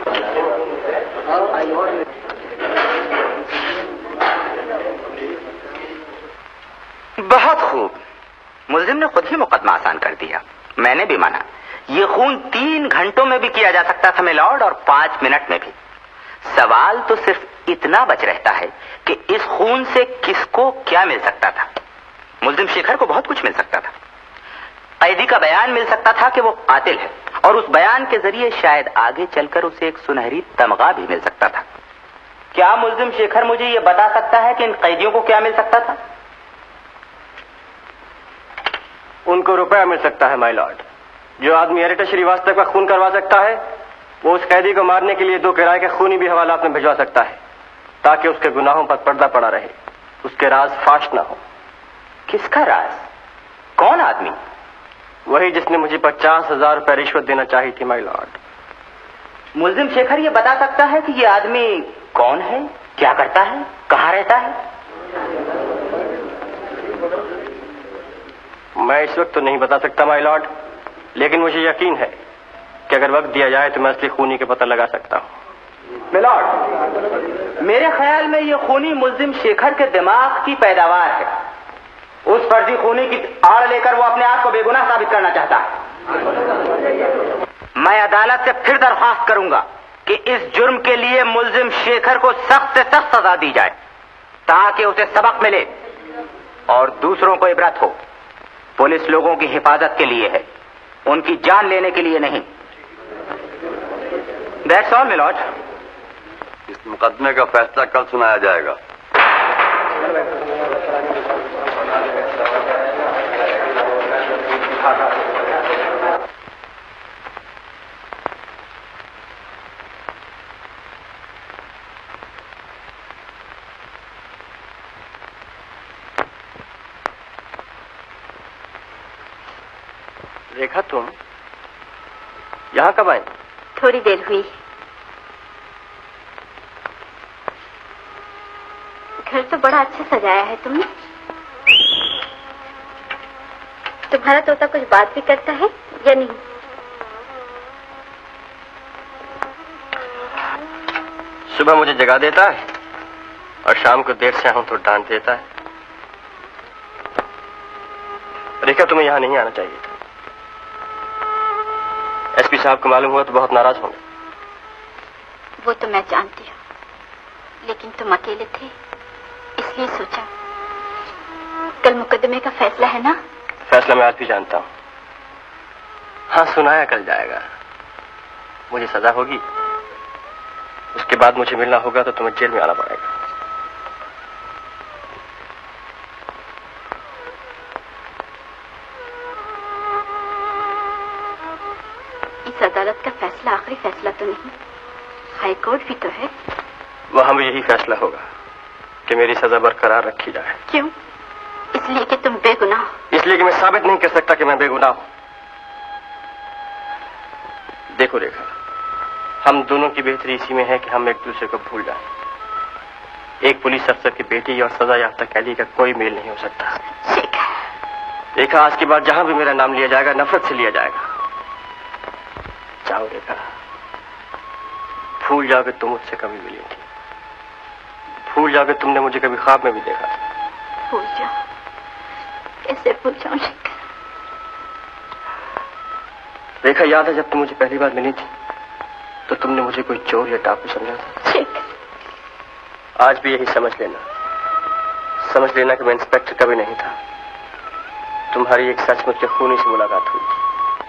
बहुत खूब। मुल्जिम ने खुद ही मुकदमा आसान कर दिया। मैंने भी माना ये खून 3 घंटों में भी किया जा सकता था मिलॉर्ड, और 5 मिनट में भी। सवाल तो सिर्फ इतना बच रहता है कि इस खून से किसको क्या मिल सकता था। मुल्जिम शेखर को बहुत कुछ मिल सकता था। कैदी का बयान मिल सकता था कि वो कातिल है, और उस बयान के जरिए शायद आगे चलकर उसे एक सुनहरी तमगा भी मिल सकता था। क्या मुल्जिम शेखर मुझे ये बता सकता है कि इन कैदियों को क्या मिल सकता था? उनको रुपया मिल सकता है माय लॉर्ड। जो आदमी एडिटर श्रीवास्तव का खून करवा सकता है, वो उस कैदी को मारने के लिए 2 किराए के खूनी भी हवालात में भिजवा सकता है, ताकि उसके गुनाहों पर पर्दा पड़ा रहे, उसके राज फाश ना हो। किसका राज? कौन आदमी? वही जिसने मुझे 50,000 रुपए रिश्वत देना चाहिए थी माय लॉर्ड। मुल्जिम शेखर ये बता सकता है कि ये आदमी कौन है, क्या करता है, कहां रहता है? मैं इस वक्त तो नहीं बता सकता माय लॉर्ड, लेकिन मुझे यकीन है कि अगर वक्त दिया जाए तो मैं असली खूनी के पता लगा सकता हूं। मिलॉर्ड, मेरे ख्याल में ये खूनी मुल्जिम शेखर के दिमाग की पैदावार है। उस फर्जी खूनी की आड़ लेकर वो अपने आप को बेगुनाह साबित करना चाहता है। मैं अदालत से फिर दरख्वास्त करूंगा कि इस जुर्म के लिए मुल्जिम शेखर को सख्त से सख्त सजा दी जाए, ताकि उसे सबक मिले और दूसरों को इबरत हो। पुलिस लोगों की हिफाजत के लिए है, उनकी जान लेने के लिए नहीं। That's all milord. इस मुकदमे का फैसला कल सुनाया जाएगा। रेखा, तुम यहां कब आई? थोड़ी देर हुई। घर तो बड़ा अच्छा सजाया है तुमने। तुम्हारा तोता कुछ बात भी करता है या नहीं? सुबह मुझे जगा देता है और शाम को देर से आऊं तो डांट देता है। रेखा, तुम्हें यहाँ नहीं आना चाहिए था। एसपी साहब को मालूम हुआ तो बहुत नाराज होंगे। वो तो मैं जानती हूँ, लेकिन तुम अकेले थे इसलिए सोचा। कल मुकदमे का फैसला है ना? फैसला मैं आज भी जानता हूँ। हाँ, सुनाया कल जाएगा। मुझे सजा होगी, उसके बाद मुझे मिलना होगा तो तुम्हें जेल में आना पड़ेगा। इस अदालत का फैसला आखिरी फैसला तो नहीं, हाई कोर्ट भी तो है। वहां भी यही फैसला होगा कि मेरी सजा बरकरार रखी जाए। क्यों? इसलिए कि तुम बेगुनाह हो। इसलिए कि मैं साबित नहीं कर सकता कि मैं बेगुनाह हूं। देखो रेखा, हम दोनों की बेहतरी इसी में है कि हम एक दूसरे को भूल जाएं। एक पुलिस अफसर की बेटी और सजा याफ्ता कैदी का कोई मेल नहीं हो सकता। रेखा, आज के बाद जहां भी मेरा नाम लिया जाएगा नफरत से लिया जाएगा। जाओ रेखा, भूल जाओ कि तुम मुझसे कभी मिली थी, भूल जाओ कि तुमने मुझे कभी ख्वाब में भी देखा था। भूल जाओ? कैसे भूल जाऊं शेखर? रेखा, याद है जब तुम मुझे पहली बार मिली थी तो तुमने मुझे कोई चोर या डाकू समझा था। शेखर, आज भी यही समझ लेना कि मैं इंस्पेक्टर कभी नहीं था। तुम्हारी एक सचमुच के खूनी से मुलाकात हुई थी।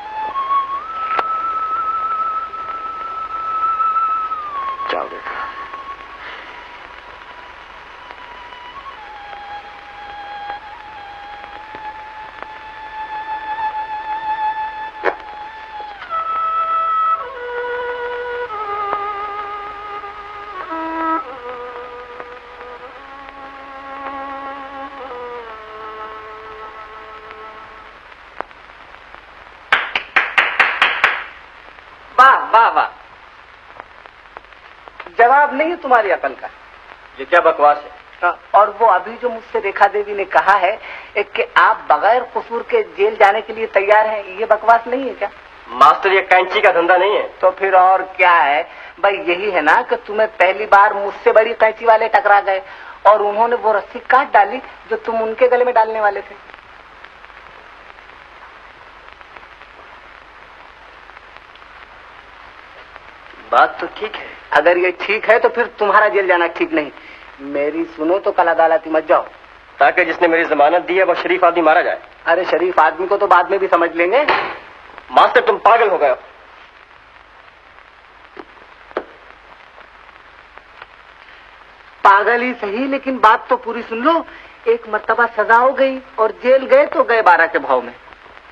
जाओ रेखा। वाह वाह, जवाब नहीं है तुम्हारी अकल का। ये क्या बकवास है? और वो अभी जो मुझसे रेखा देवी ने कहा है कि आप बगैर कसूर के जेल जाने के लिए तैयार हैं, ये बकवास नहीं है क्या? मास्टर, ये कैंची का धंधा नहीं है। तो फिर और क्या है भाई? यही है ना कि तुम्हें पहली बार मुझसे बड़ी कैंची वाले टकरा गए और उन्होंने वो रस्सी काट डाली जो तुम उनके गले में डालने वाले थे। बात तो ठीक है। अगर ये ठीक है तो फिर तुम्हारा जेल जाना ठीक नहीं। मेरी सुनो तो कल अदालती मत जाओ, ताकि जिसने मेरी जमानत दी है वो शरीफ आदमी मारा जाए। अरे शरीफ आदमी को तो बाद में भी समझ लेंगे। मास्टर, तुम पागल हो गए हो। पागल ही सही, लेकिन बात तो पूरी सुन लो। एक मर्तबा सजा हो गई और जेल गए तो गए 12 के भाव में।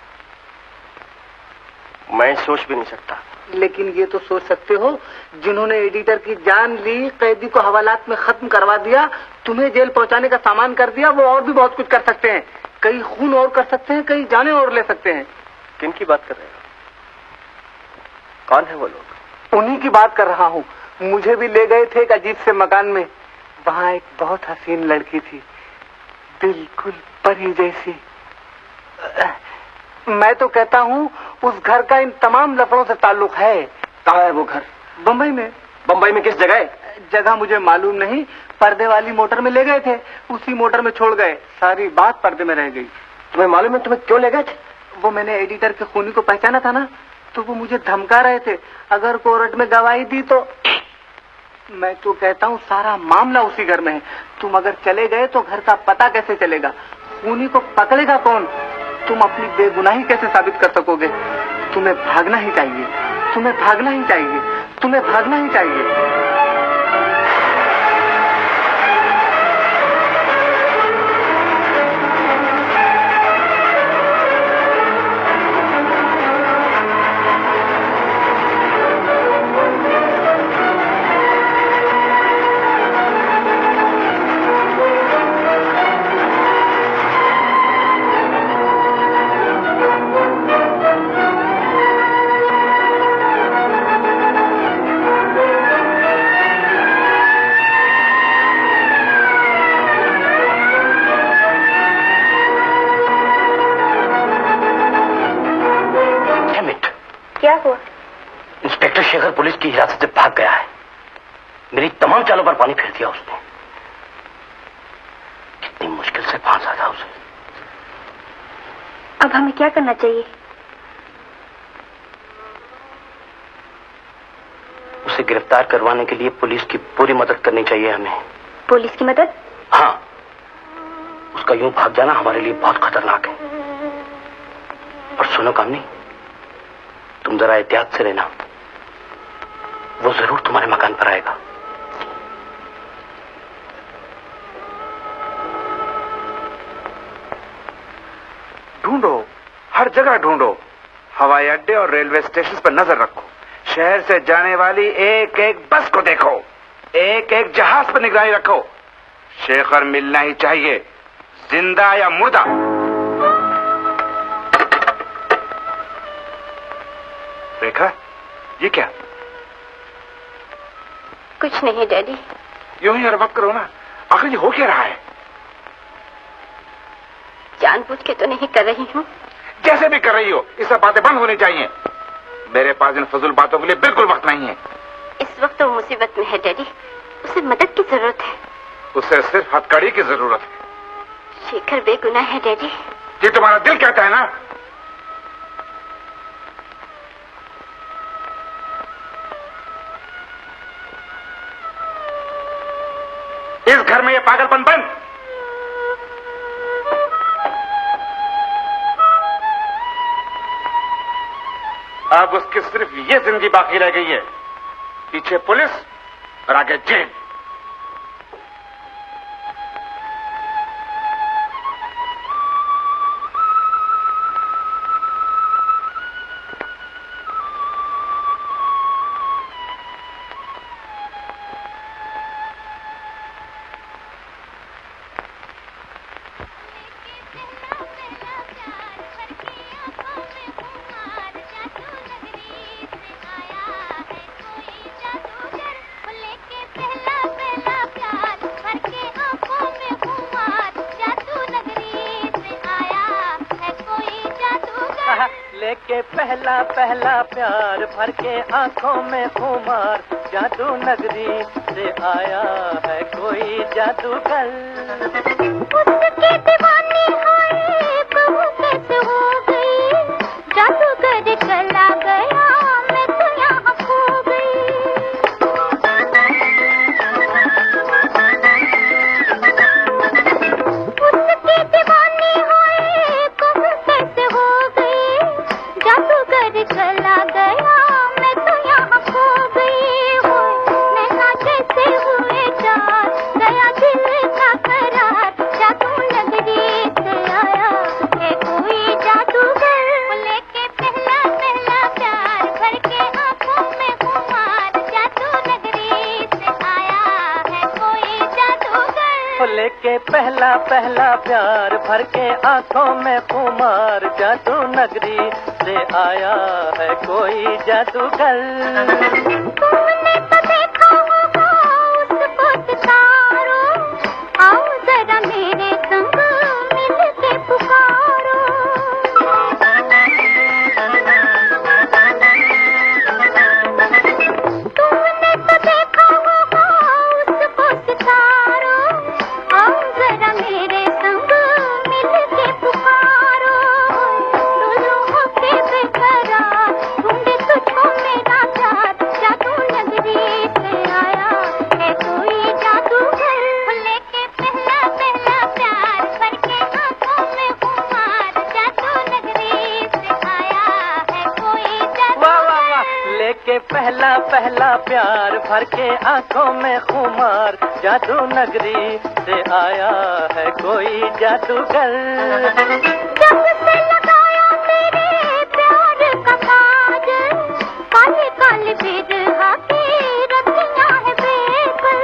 मैं सोच भी नहीं सकता। लेकिन ये तो सोच सकते हो, जिन्होंने एडिटर की जान ली, कैदी को हवालात में खत्म करवा दिया, तुम्हें जेल पहुंचाने का सामान कर दिया, वो और भी बहुत कुछ कर सकते हैं। कई खून और कर सकते हैं, कई जाने और ले सकते हैं। किन की बात कर रहे हो? कौन है वो लोग? उन्हीं की बात कर रहा हूँ। मुझे भी ले गए थे एक अजीब से मकान में। वहाँ एक बहुत हसीन लड़की थी, बिल्कुल परी जैसी। मैं तो कहता हूँ उस घर का इन तमाम लफड़ों से ताल्लुक है। कहाँ है वो घर? बम्बई में। बम्बई में किस जगह? जगह मुझे मालूम नहीं। पर्दे वाली मोटर में ले गए थे, उसी मोटर में छोड़ गए। सारी बात पर्दे में रह गई। तुम्हें मालूम है तुम्हें क्यों ले गए थे? वो मैंने एडिटर के खूनी को पहचाना था ना, तो वो मुझे धमका रहे थे अगर कोर्ट में गवाही दी तो। मैं तो कहता हूँ सारा मामला उसी घर में है। तुम अगर चले गए तो घर का पता कैसे चलेगा? खूनी को पकड़ेगा कौन? तुम अपनी बेगुनाही कैसे साबित कर सकोगे? तुम्हें भागना ही चाहिए, तुम्हें भागना ही चाहिए, तुम्हें भागना ही चाहिए। इंस्पेक्टर शेखर पुलिस की हिरासत से भाग गया है। मेरी तमाम चालों पर पानी फेर दिया उसने। कितनी मुश्किल से फांसा था उसे। अब हमें क्या करना चाहिए? उसे गिरफ्तार करवाने के लिए पुलिस की पूरी मदद करनी चाहिए हमें। पुलिस की मदद? हाँ, उसका यूं भाग जाना हमारे लिए बहुत खतरनाक है। और सुनो कामनी, तुम जरा एहतियात से रहना, वो जरूर तुम्हारे मकान पर आएगा। ढूंढो, हर जगह ढूंढो। हवाई अड्डे और रेलवे स्टेशन पर नजर रखो। शहर से जाने वाली एक एक बस को देखो, एक एक जहाज पर निगरानी रखो। शेखर मिलना ही चाहिए, जिंदा या मुर्दा। रेखा, ये क्या? कुछ नहीं डैडी। यूं ही हर वक्त करो ना, आखिर ये हो क्या रहा है? जानबूझ के तो नहीं कर रही हूँ। जैसे भी कर रही हो, ये सब बातें बंद होनी चाहिए। मेरे पास इन फजूल बातों के लिए बिल्कुल वक्त नहीं है। इस वक्त वो मुसीबत में है डैडी, उसे मदद की जरूरत है। उसे सिर्फ हथकड़ी की जरूरत है। शेखर बेगुनाह है डैडी। ये तुम्हारा दिल कहता है ना? इस घर में ये पागलपन बंद। अब उसकी सिर्फ ये जिंदगी बाकी रह गई है, पीछे पुलिस और आगे जेल। पहला पहला प्यार भर के आंखों में खुमार, जादू नगरी से आया है कोई जादूगर। उसके दीवाने हाय बहू कैसे हो गई, जादूगर चला गया मैं तो यहाँ खो गई। उसके दीवाने हाय बहू कैसे हो गई, जादूगर चला गया मैं तो यहाँ खो गई। नैना कैसे हुए चार, गया दिल का करार, जादू नगरी से आया है कोई जादूगर। लेके पहला पहला प्यार भर के आंखों में खुमार, जादू नगरी से आया है कोई जादूगर। लेके पहला पहला प्यार भर के आंखों में खुमार, जादू नगरी से आया है कोई जादूगर। तुमने तो देखा होगा उसको सितारो, आओ जरा मेरे संग मिल के पुकारो। तुमने तो देखा होगा उसको सितारो, आओ जरा मेरे संग मिल के पुकारो। डोलो होके बेकरार, ढूंढे तुझको मेरा प्यार, जादू नगरी से आया है कोई जादूगर। लेके पहला पहला प्यार भर के आंखों में खुमार, जादू नगरी से आया है कोई जादूगर। वाह वाह वाह। लेके पहला पहला प्यार भर के आंखों में खुमार, जादू नगरी से आया है कोई जादूगर। जब से लगाया तेरे प्यार का काजल, काले काले बिरहा की रतियां है बेकल।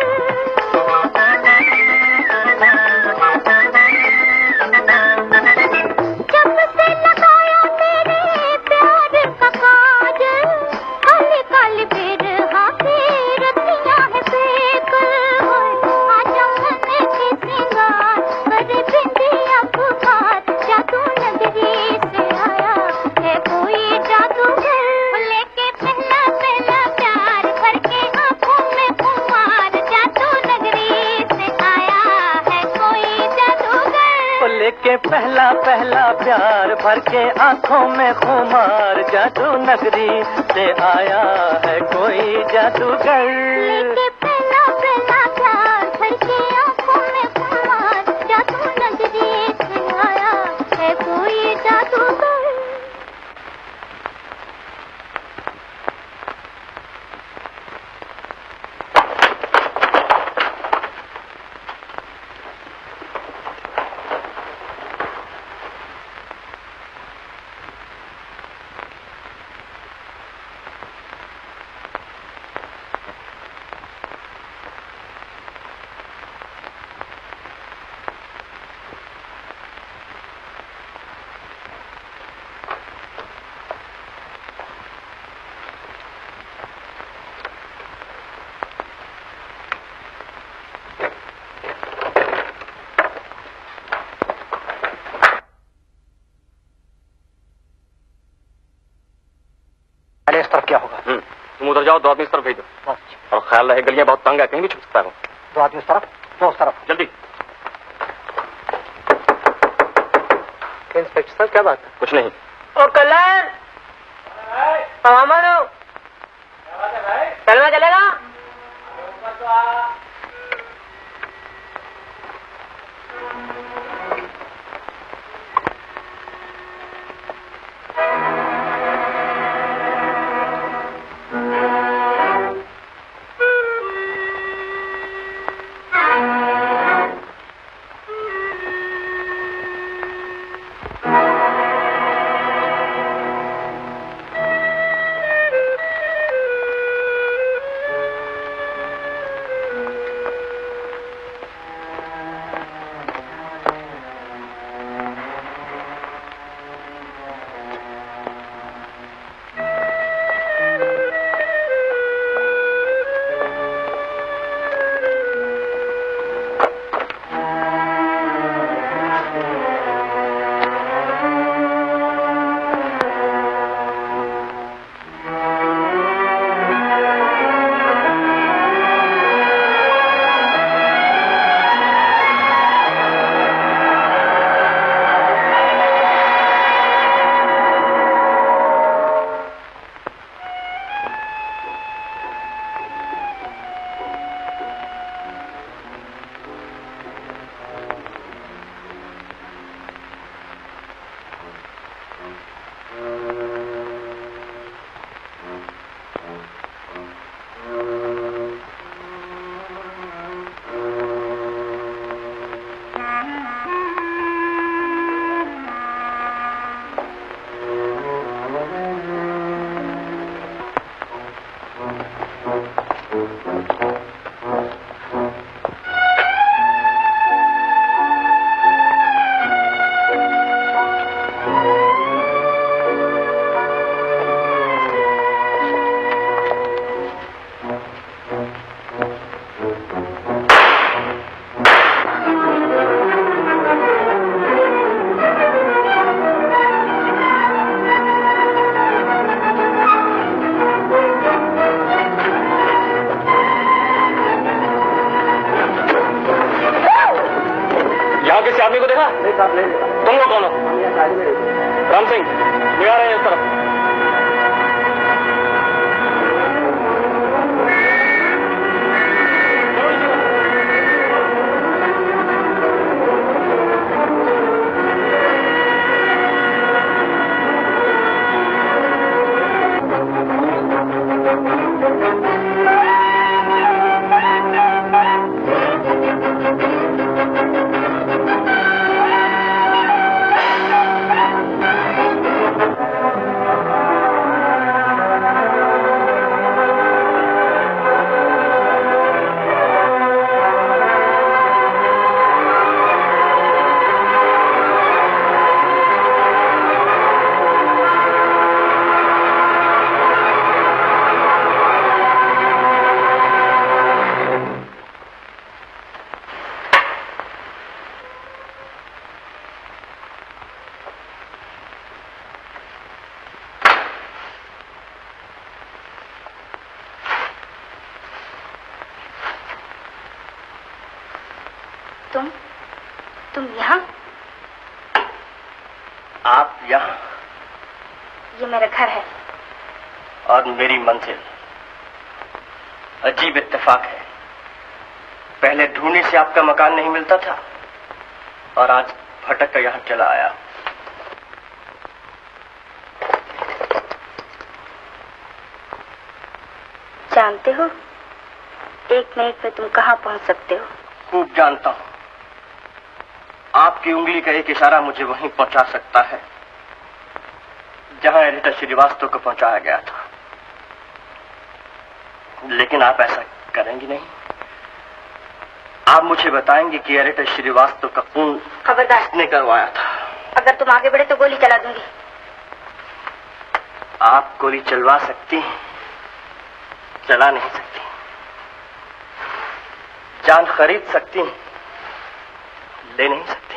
जब से लगाया तेरे प्यार का काजल, काले काले बिरहा की रतियां है बेकल। आजा मन के सिंगार करे बिंदिया पुकार, जादू लेके पहला पहला प्यार, भर के आंखों में खुमार, जादू नगरी से आया है कोई जादूगर। लेके पहला पहला प्यार, भर के आंखों में खुमार, जादू नगरी से आया है कोई जादूगर। इस तरफ क्या होगा? तुम उधर जाओ, 2 आदमी इस तरफ भेज दो। और ख्याल रहे गलियां बहुत तंग है, कहीं भी छुप सकता हूँ। 2 आदमी इस तरफ, 2 उस तरफ। जल्दी। इंस्पेक्टर साहब क्या बात है? कुछ नहीं। ओ कल्याण, मानो चलना चलेगा? आदमी को देखा? तुम लोग कौन हो? राम सिंह, ले आ रहे हैं इस तरफ। तुम यहाँ? आप यहाँ? ये मेरा घर है और मेरी मंजिल। अजीब इत्तेफाक है, पहले ढूंढने से आपका मकान नहीं मिलता था और आज भटक कर यहाँ चला आया। जानते हो 1 मिनट में तुम कहाँ पहुँच सकते हो? खूब जानता हूँ। आपकी उंगली का एक इशारा मुझे वहीं पहुंचा सकता है जहां एडिटर श्रीवास्तव को पहुंचाया गया था। लेकिन आप ऐसा करेंगी नहीं। आप मुझे बताएंगे कि एडिटर श्रीवास्तव का खून खबरदार किसने करवाया था। अगर तुम आगे बढ़े तो गोली चला दूंगी। आप गोली चलवा सकती हैं, चला नहीं सकती। जान खरीद सकती हैं, ले नहीं सकती।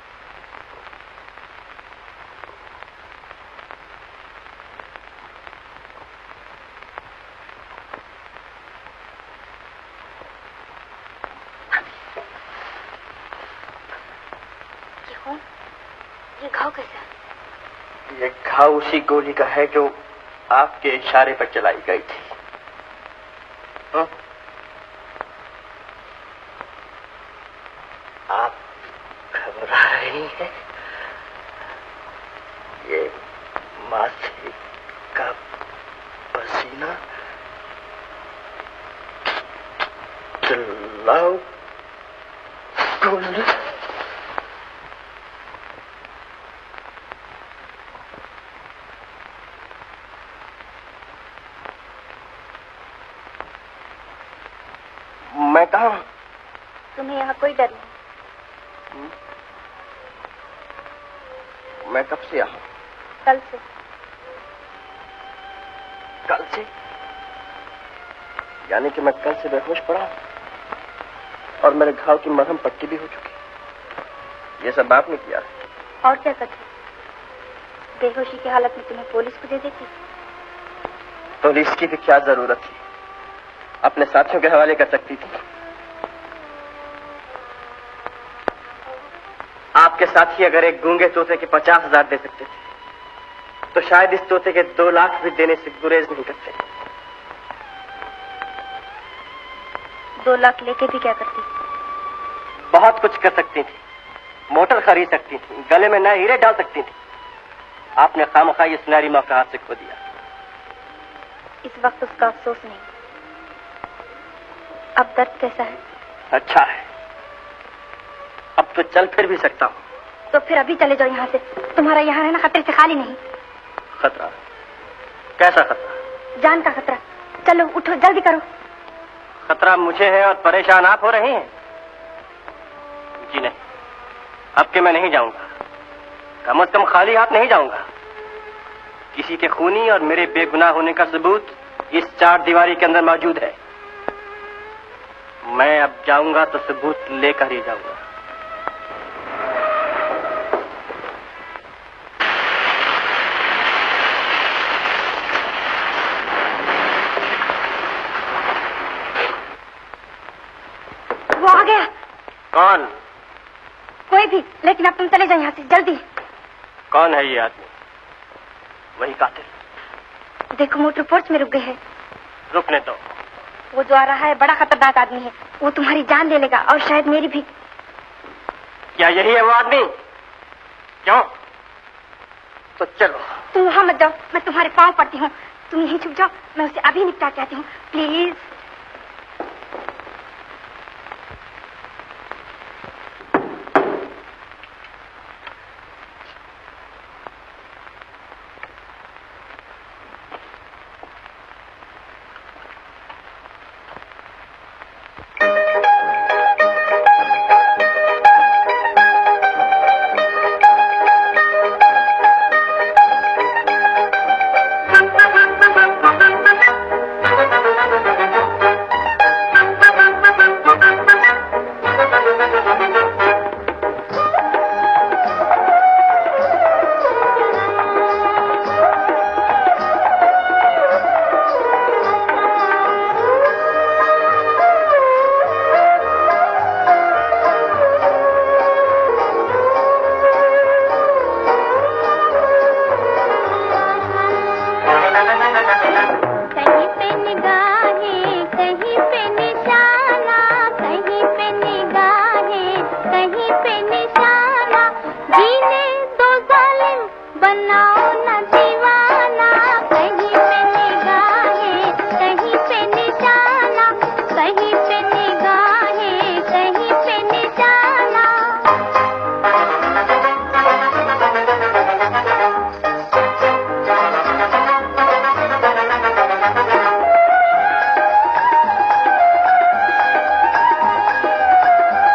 ये घाव कैसा? ये घाव उसी गोली का है जो आपके इशारे पर चलाई गई थी। आप घबरा रही हैं? ये माथे का पसीना। चिल्लाओ गोली। मैं कहा? तुम्हें यहाँ कोई डर नहीं? मैं कब से यहाँ? कल से। कल से? यानी कि मैं कल से बेहोश पड़ा और मेरे घाव की मरहम पट्टी भी हो चुकी। ये सब आपने किया? और क्या करती? बेहोशी की हालत में तुम्हें पुलिस को दे देती। पुलिस की भी क्या जरूरत थी? अपने साथियों के हवाले कर सकती थी। आपके साथी अगर एक गूंगे तोते के 50,000 दे सकते थे तो शायद इस तोते के 2 लाख भी देने से गुरेज नहीं करते। 2 लाख लेके भी क्या करती? बहुत कुछ कर सकती थी। मोटर खरीद सकती थी, गले में नए हीरे डाल सकती थी। आपने खामखा ये सुनहरी मौका हाथ से खो दिया। इस वक्त उसका अफसोस नहीं। अब दर्द कैसा है? अच्छा है, अब तो चल फिर भी सकता हूँ। तो फिर अभी चले जाओ यहाँ से। तुम्हारा यहाँ रहना खतरे से खाली नहीं। खतरा? कैसा खतरा? जान का खतरा। चलो उठो, जल्दी करो। खतरा मुझे है और परेशान आप हो रहे हैं? जी नहीं, अब के मैं नहीं जाऊंगा। कम से कम खाली हाथ नहीं जाऊंगा। किसी के खूनी और मेरे बेगुनाह होने का सबूत इस 4 दीवारी के अंदर मौजूद है। मैं अब जाऊंगा तो सबूत लेकर ही जाऊंगा। वो आ गया। कौन? कोई भी, लेकिन अब तुम चले जाओ यहाँ से जल्दी। कौन है ये आदमी? वही कातिल। देखो मोटर पोर्च में रुक गए हैं। रुकने दो। वो जो आ रहा है बड़ा खतरनाक आदमी है। वो तुम्हारी जान ले लेगा और शायद मेरी भी। क्या यही है वो आदमी? क्यों? तो चलो। तुम वहां मत जाओ, मैं तुम्हारे पांव पड़ती हूँ। तुम यहीं छुप जाओ, मैं उसे अभी निपटा के आती हूँ, प्लीज। बनाओ न दीवाना, कहीं पे निगाहें कहीं पे निशाना, कहीं पे निगाहें कहीं पे निशाना।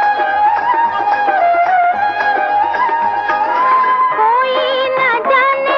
कोई न जाने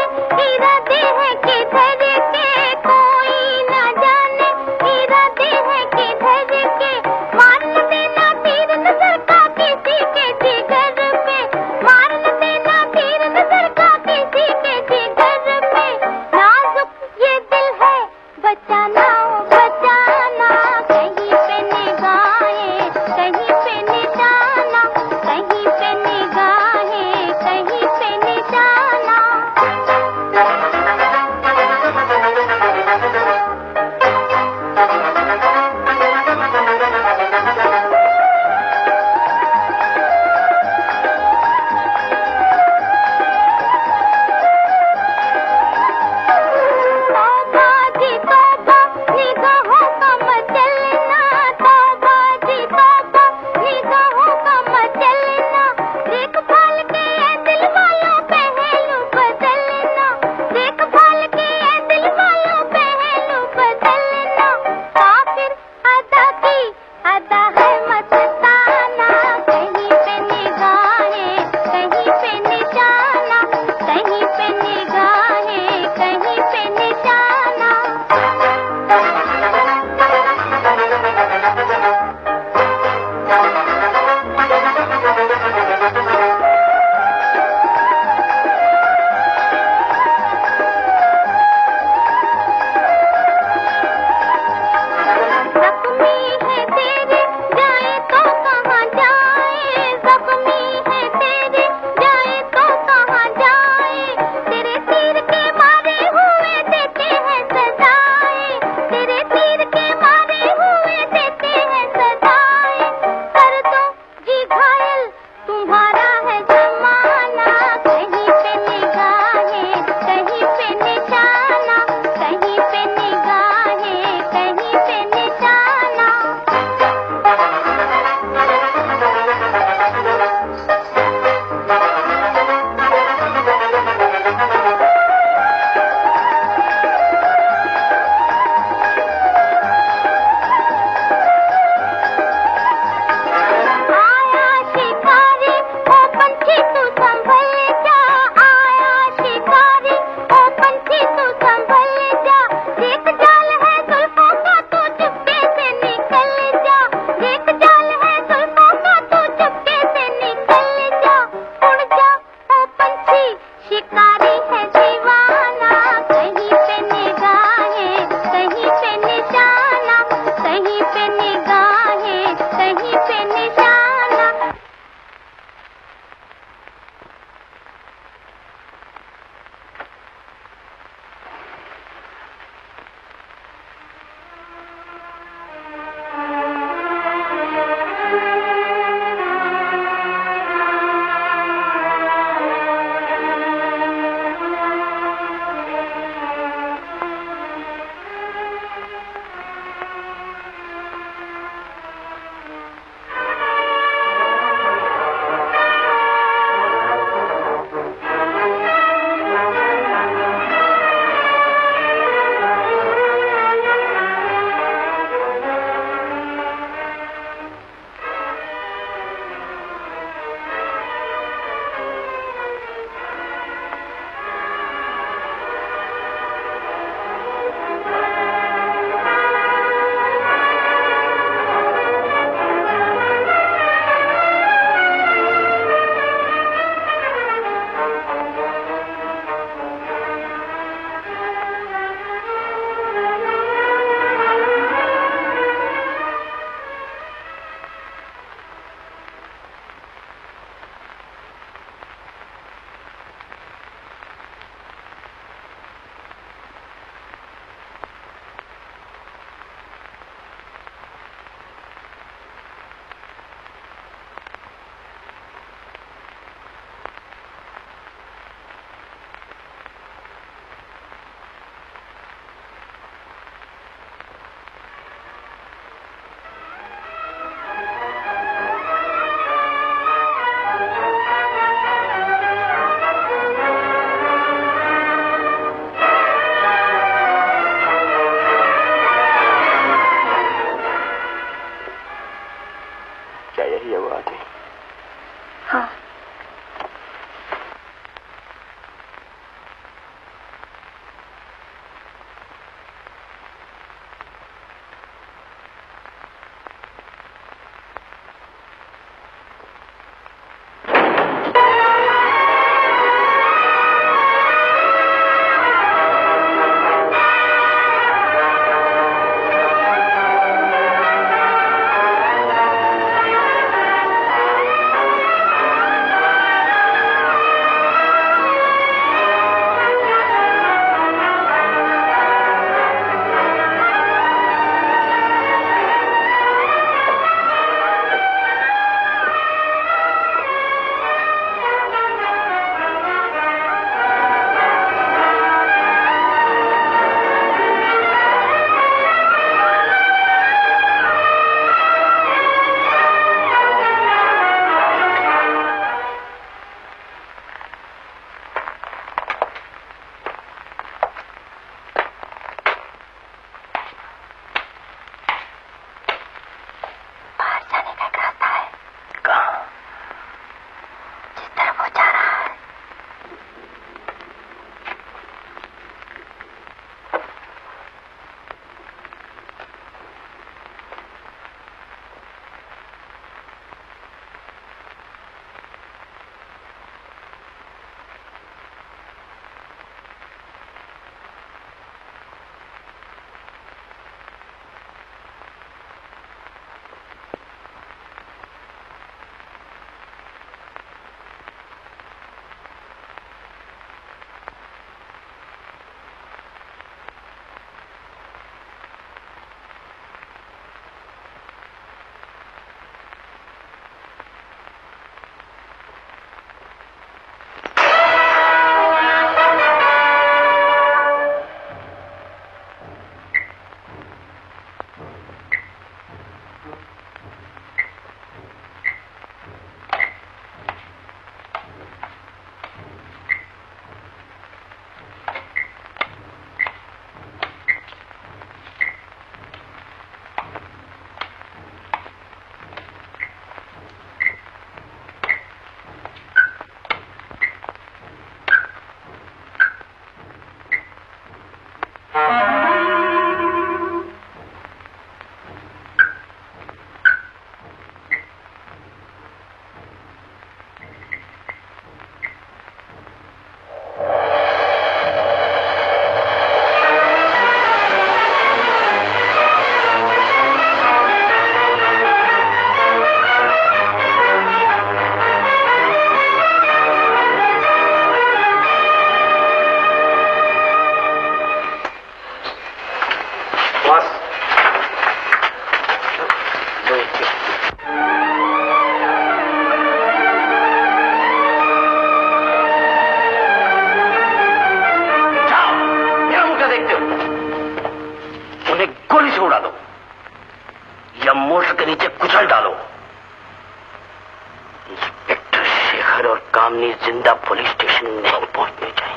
नहीं पहुंचनी चाहिए।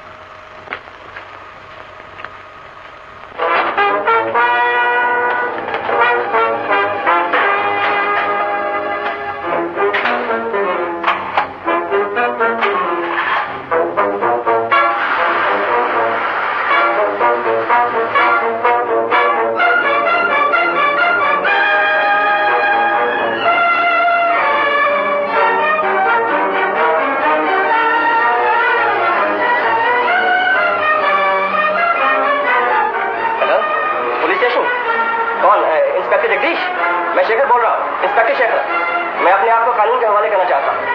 इंस्पेक्टर जगदीश, मैं शेखर बोल रहा हूँ। इंस्पेक्टर शेखर, मैं अपने आप को कानून के हवाले करना चाहता हूँ।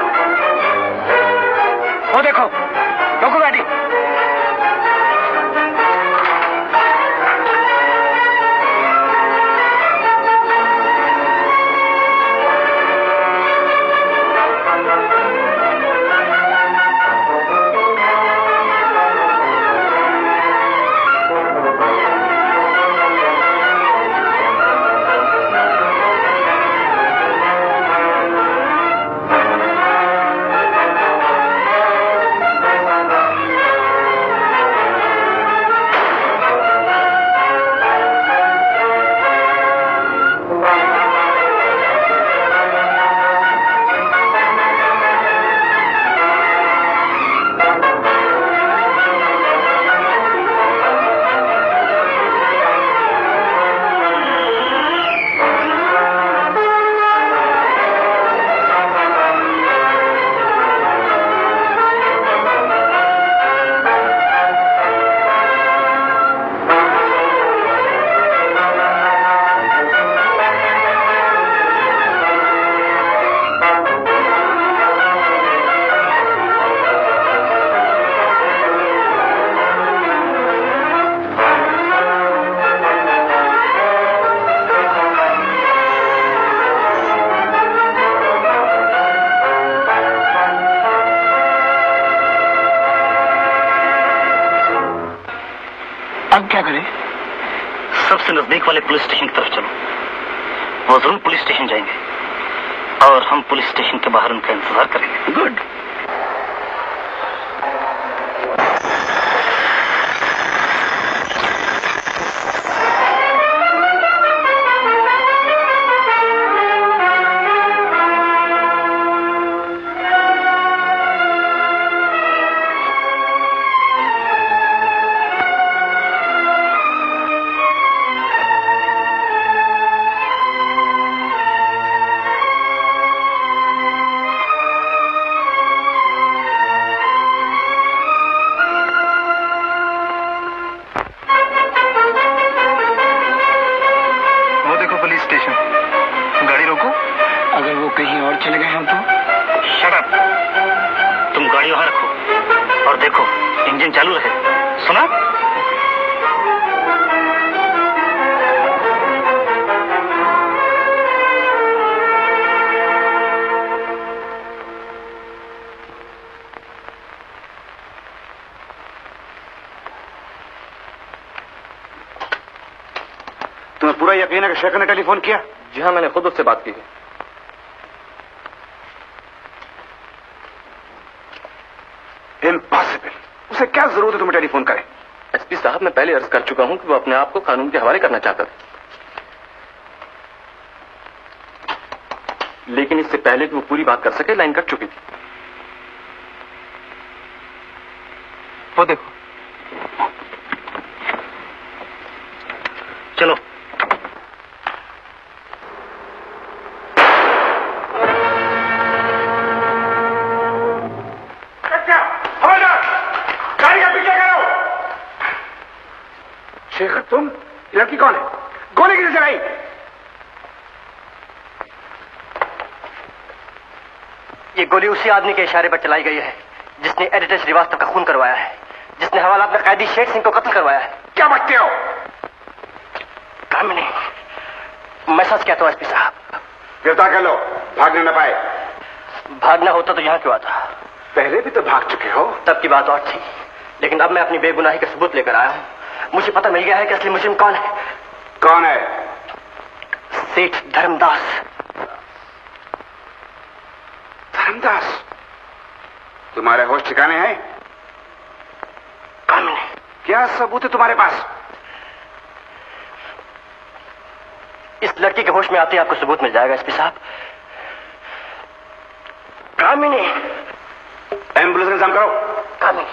वो देखो, रोको गाड़ी। अब क्या करें? सबसे नजदीक वाले पुलिस स्टेशन की तरफ चलो। वो जरूर पुलिस स्टेशन जाएंगे और हम पुलिस स्टेशन के बाहर उनका इंतजार करेंगे। गुड। यकीन है कि शेखर ने टेलीफोन किया? जी हाँ, मैंने खुद उससे बात की है। इम्पॉसिबल। उसे क्या जरूरत है तुम्हें टेलीफोन करे? एसपी साहब, मैं पहले अर्ज कर चुका हूं कि वो अपने आप को कानून के हवाले करना चाहता था, लेकिन इससे पहले कि वो पूरी बात कर सके लाइन कट चुकी थी। वो देखो। चलो। शेखर, तुम? लड़की कौन है? गोली किसने चलाई? ये गोली उसी आदमी के इशारे पर चलाई गई है जिसने एडिटर श्रीवास्तव का खून करवाया है, जिसने हवालात में कैदी शेर सिंह को कत्ल करवाया है। क्या बकते हो? कामिनी, मैं सच कहता हूं एसपी साहब। गिरफ्तार कर लो, भागने न पाए। भागना होता तो यहां क्यों आता? पहले भी तो भाग चुके हो। तब की बात और थी, लेकिन अब मैं अपनी बेगुनाही का सबूत लेकर आया हूं। मुझे पता मिल गया है कि असली मुजरिम कौन है। कौन है? सेठ धर्मदास। धर्मदास? तुम्हारे होश ठिकाने हैं? कामिनी, क्या सबूत है तुम्हारे पास? इस लड़की के होश में आते ही आपको सबूत मिल जाएगा एसपी साहब। कामिनी, एम्बुलेंस का इंतजाम करो। कामिनी,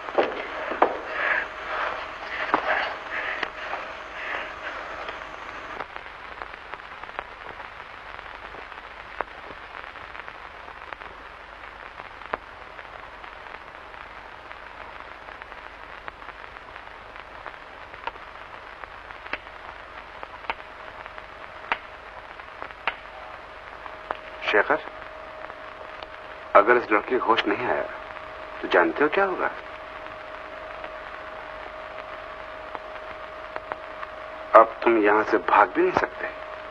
शेखर, अगर इस लड़के को होश नहीं आया तो जानते हो क्या होगा? अब तुम यहां से भाग भी नहीं सकते।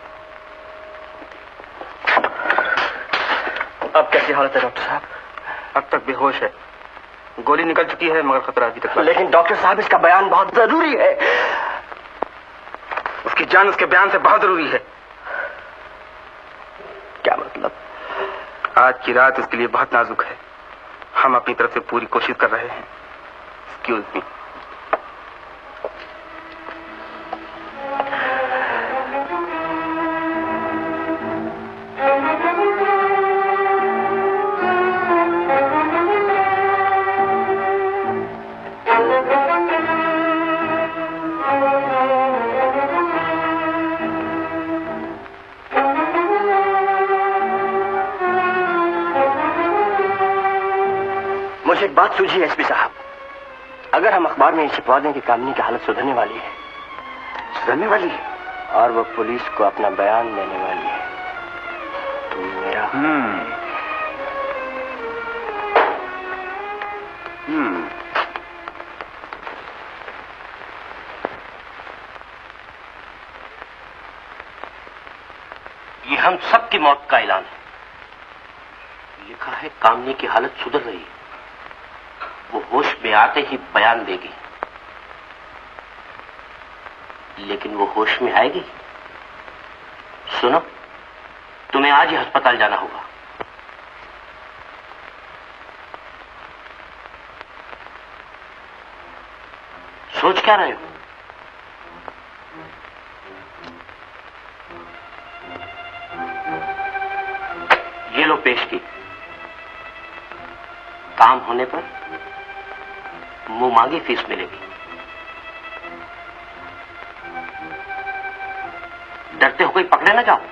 अब कैसी हालत है डॉक्टर साहब? अब तक बेहोश है, गोली निकल चुकी है मगर खतरा अभी तक। लेकिन डॉक्टर साहब इसका बयान बहुत जरूरी है। उसकी जान उसके बयान से बहुत जरूरी है। क्या मतलब? आज की रात उसके लिए बहुत नाजुक है। हम अपनी तरफ से पूरी कोशिश कर रहे हैं। Excuse me. मुझे एक बात सूझी एसपी साहब, अगर हम अखबार में छिपवा दें कि कामिनी की हालत सुधरने वाली है, सुधरने वाली है और वो पुलिस को अपना बयान देने वाली है, तो मेरा ये हम सब की मौत का ऐलान है। लिखा है कामिनी की हालत सुधर रही है, वो होश में आते ही बयान देगी। लेकिन वो होश में आएगी? सुनो, तुम्हें आज ही अस्पताल जाना होगा। सोच क्या रहे हो? ये लो पेश की। काम होने पर मुंह मांगी फीस मिलेगी। डरते हो कोई पकड़े ना जाओ।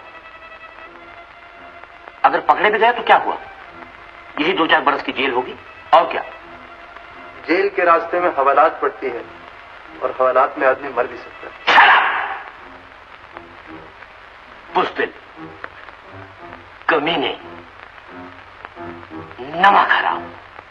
अगर पकड़े भी गए तो क्या हुआ? यही 2-4 बरस की जेल होगी, और क्या? जेल के रास्ते में हवालात पड़ती है और हवालात में आदमी मर भी सकता है। बुज़दिल, कमीने, नमक हराम।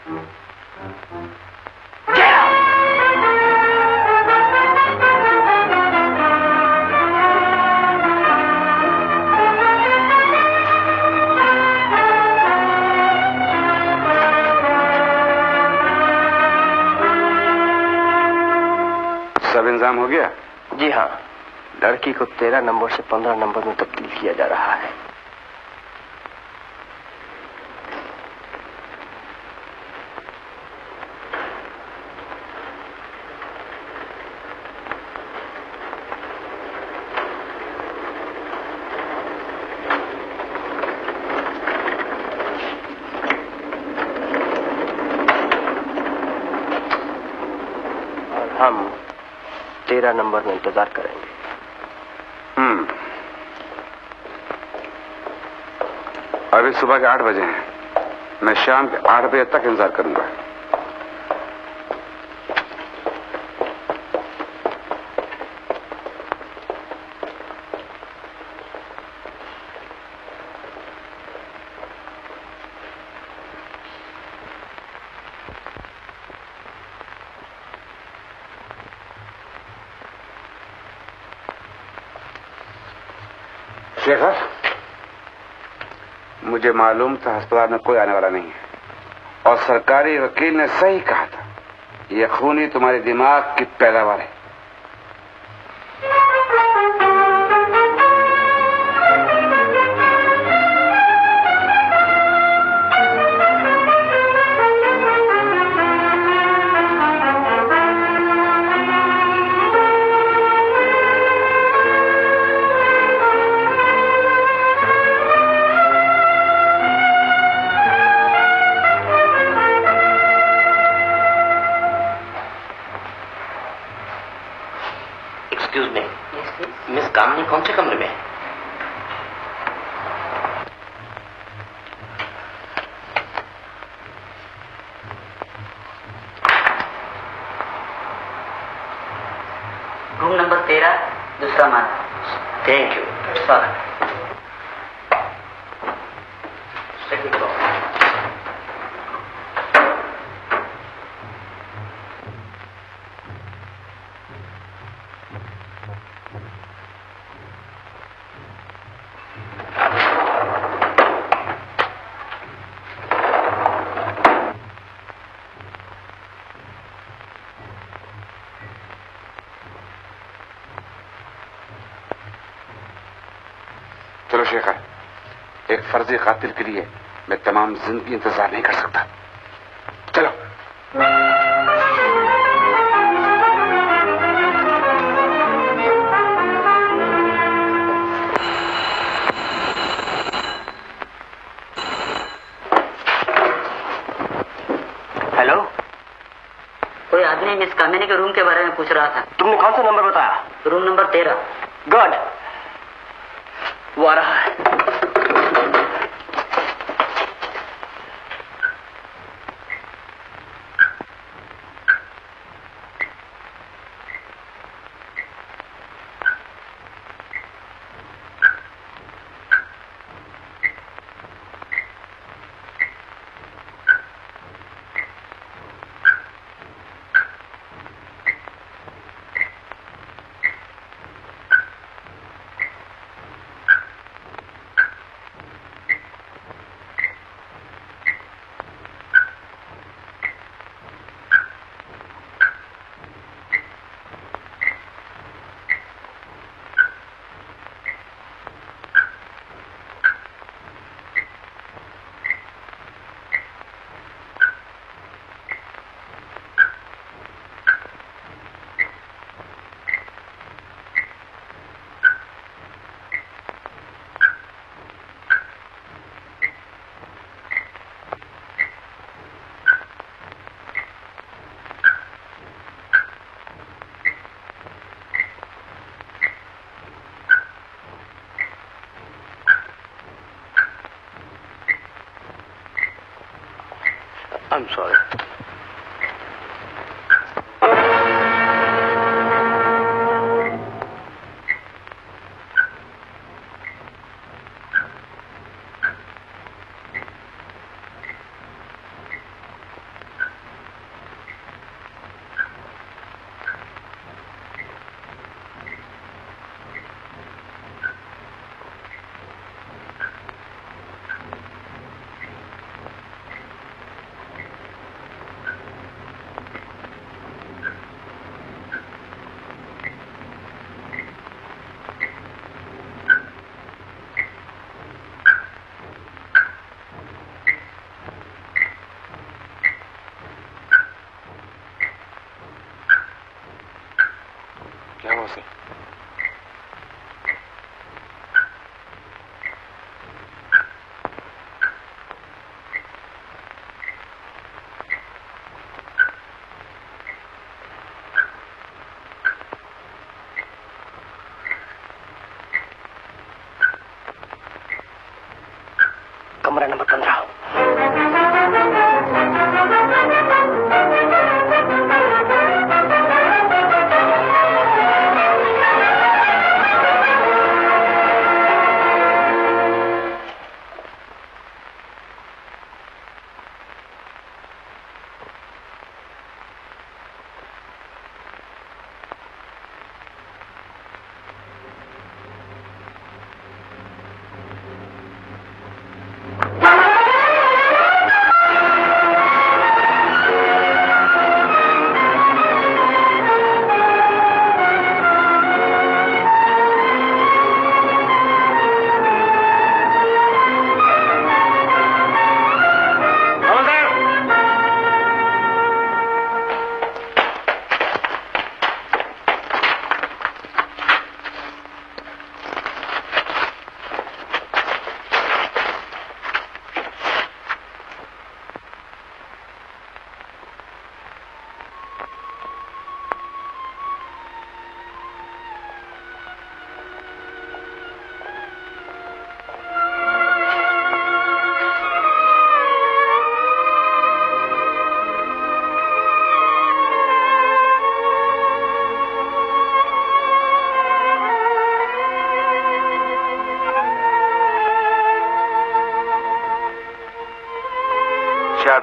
सब इंतजाम हो गया? जी हाँ, लड़की को 13 नंबर से 15 नंबर में तब्दील किया जा रहा है। हम 13 नंबर में इंतजार करेंगे। अभी सुबह के 8 बजे हैं। मैं शाम के 8 बजे तक इंतजार करूंगा। शेखर, मुझे मालूम था अस्पताल में कोई आने वाला नहीं है, और सरकारी वकील ने सही कहा था। यह खूनी तुम्हारे दिमाग की पैदावार है। कौन से कमरे में है? रूम नंबर 13, दूसरा मान। Thank you. स्वागत। चलो शेखर, एक फर्जी कातिल के लिए मैं तमाम जिंदगी इंतजार नहीं कर सकता। चलो। हेलो, कोई आदमी मिस कामिनी के रूम के बारे में पूछ रहा था। तुमने कौन सा नंबर बताया? Room number 13। गुड, वो आ रहा है। I'm sorry. कमरा नंबर 15।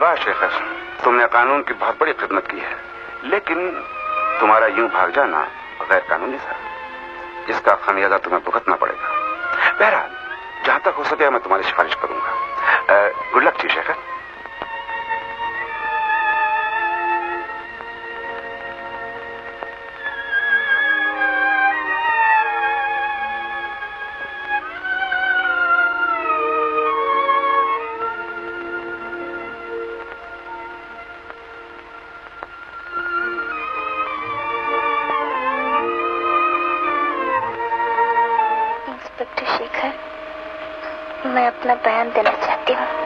शाबाश शेखर, तुमने कानून की बहुत बड़ी खिदमत की है, लेकिन तुम्हारा यूं भाग जाना गैर कानूनी था। इसका खमियाजा तुम्हें भुगतना पड़ेगा। बहरहाल जहां तक हो सके मैं तुम्हारी सिफारिश करूंगा। Good luck ji Shekhar. मैं अपना बयान देना चाहती हूँ।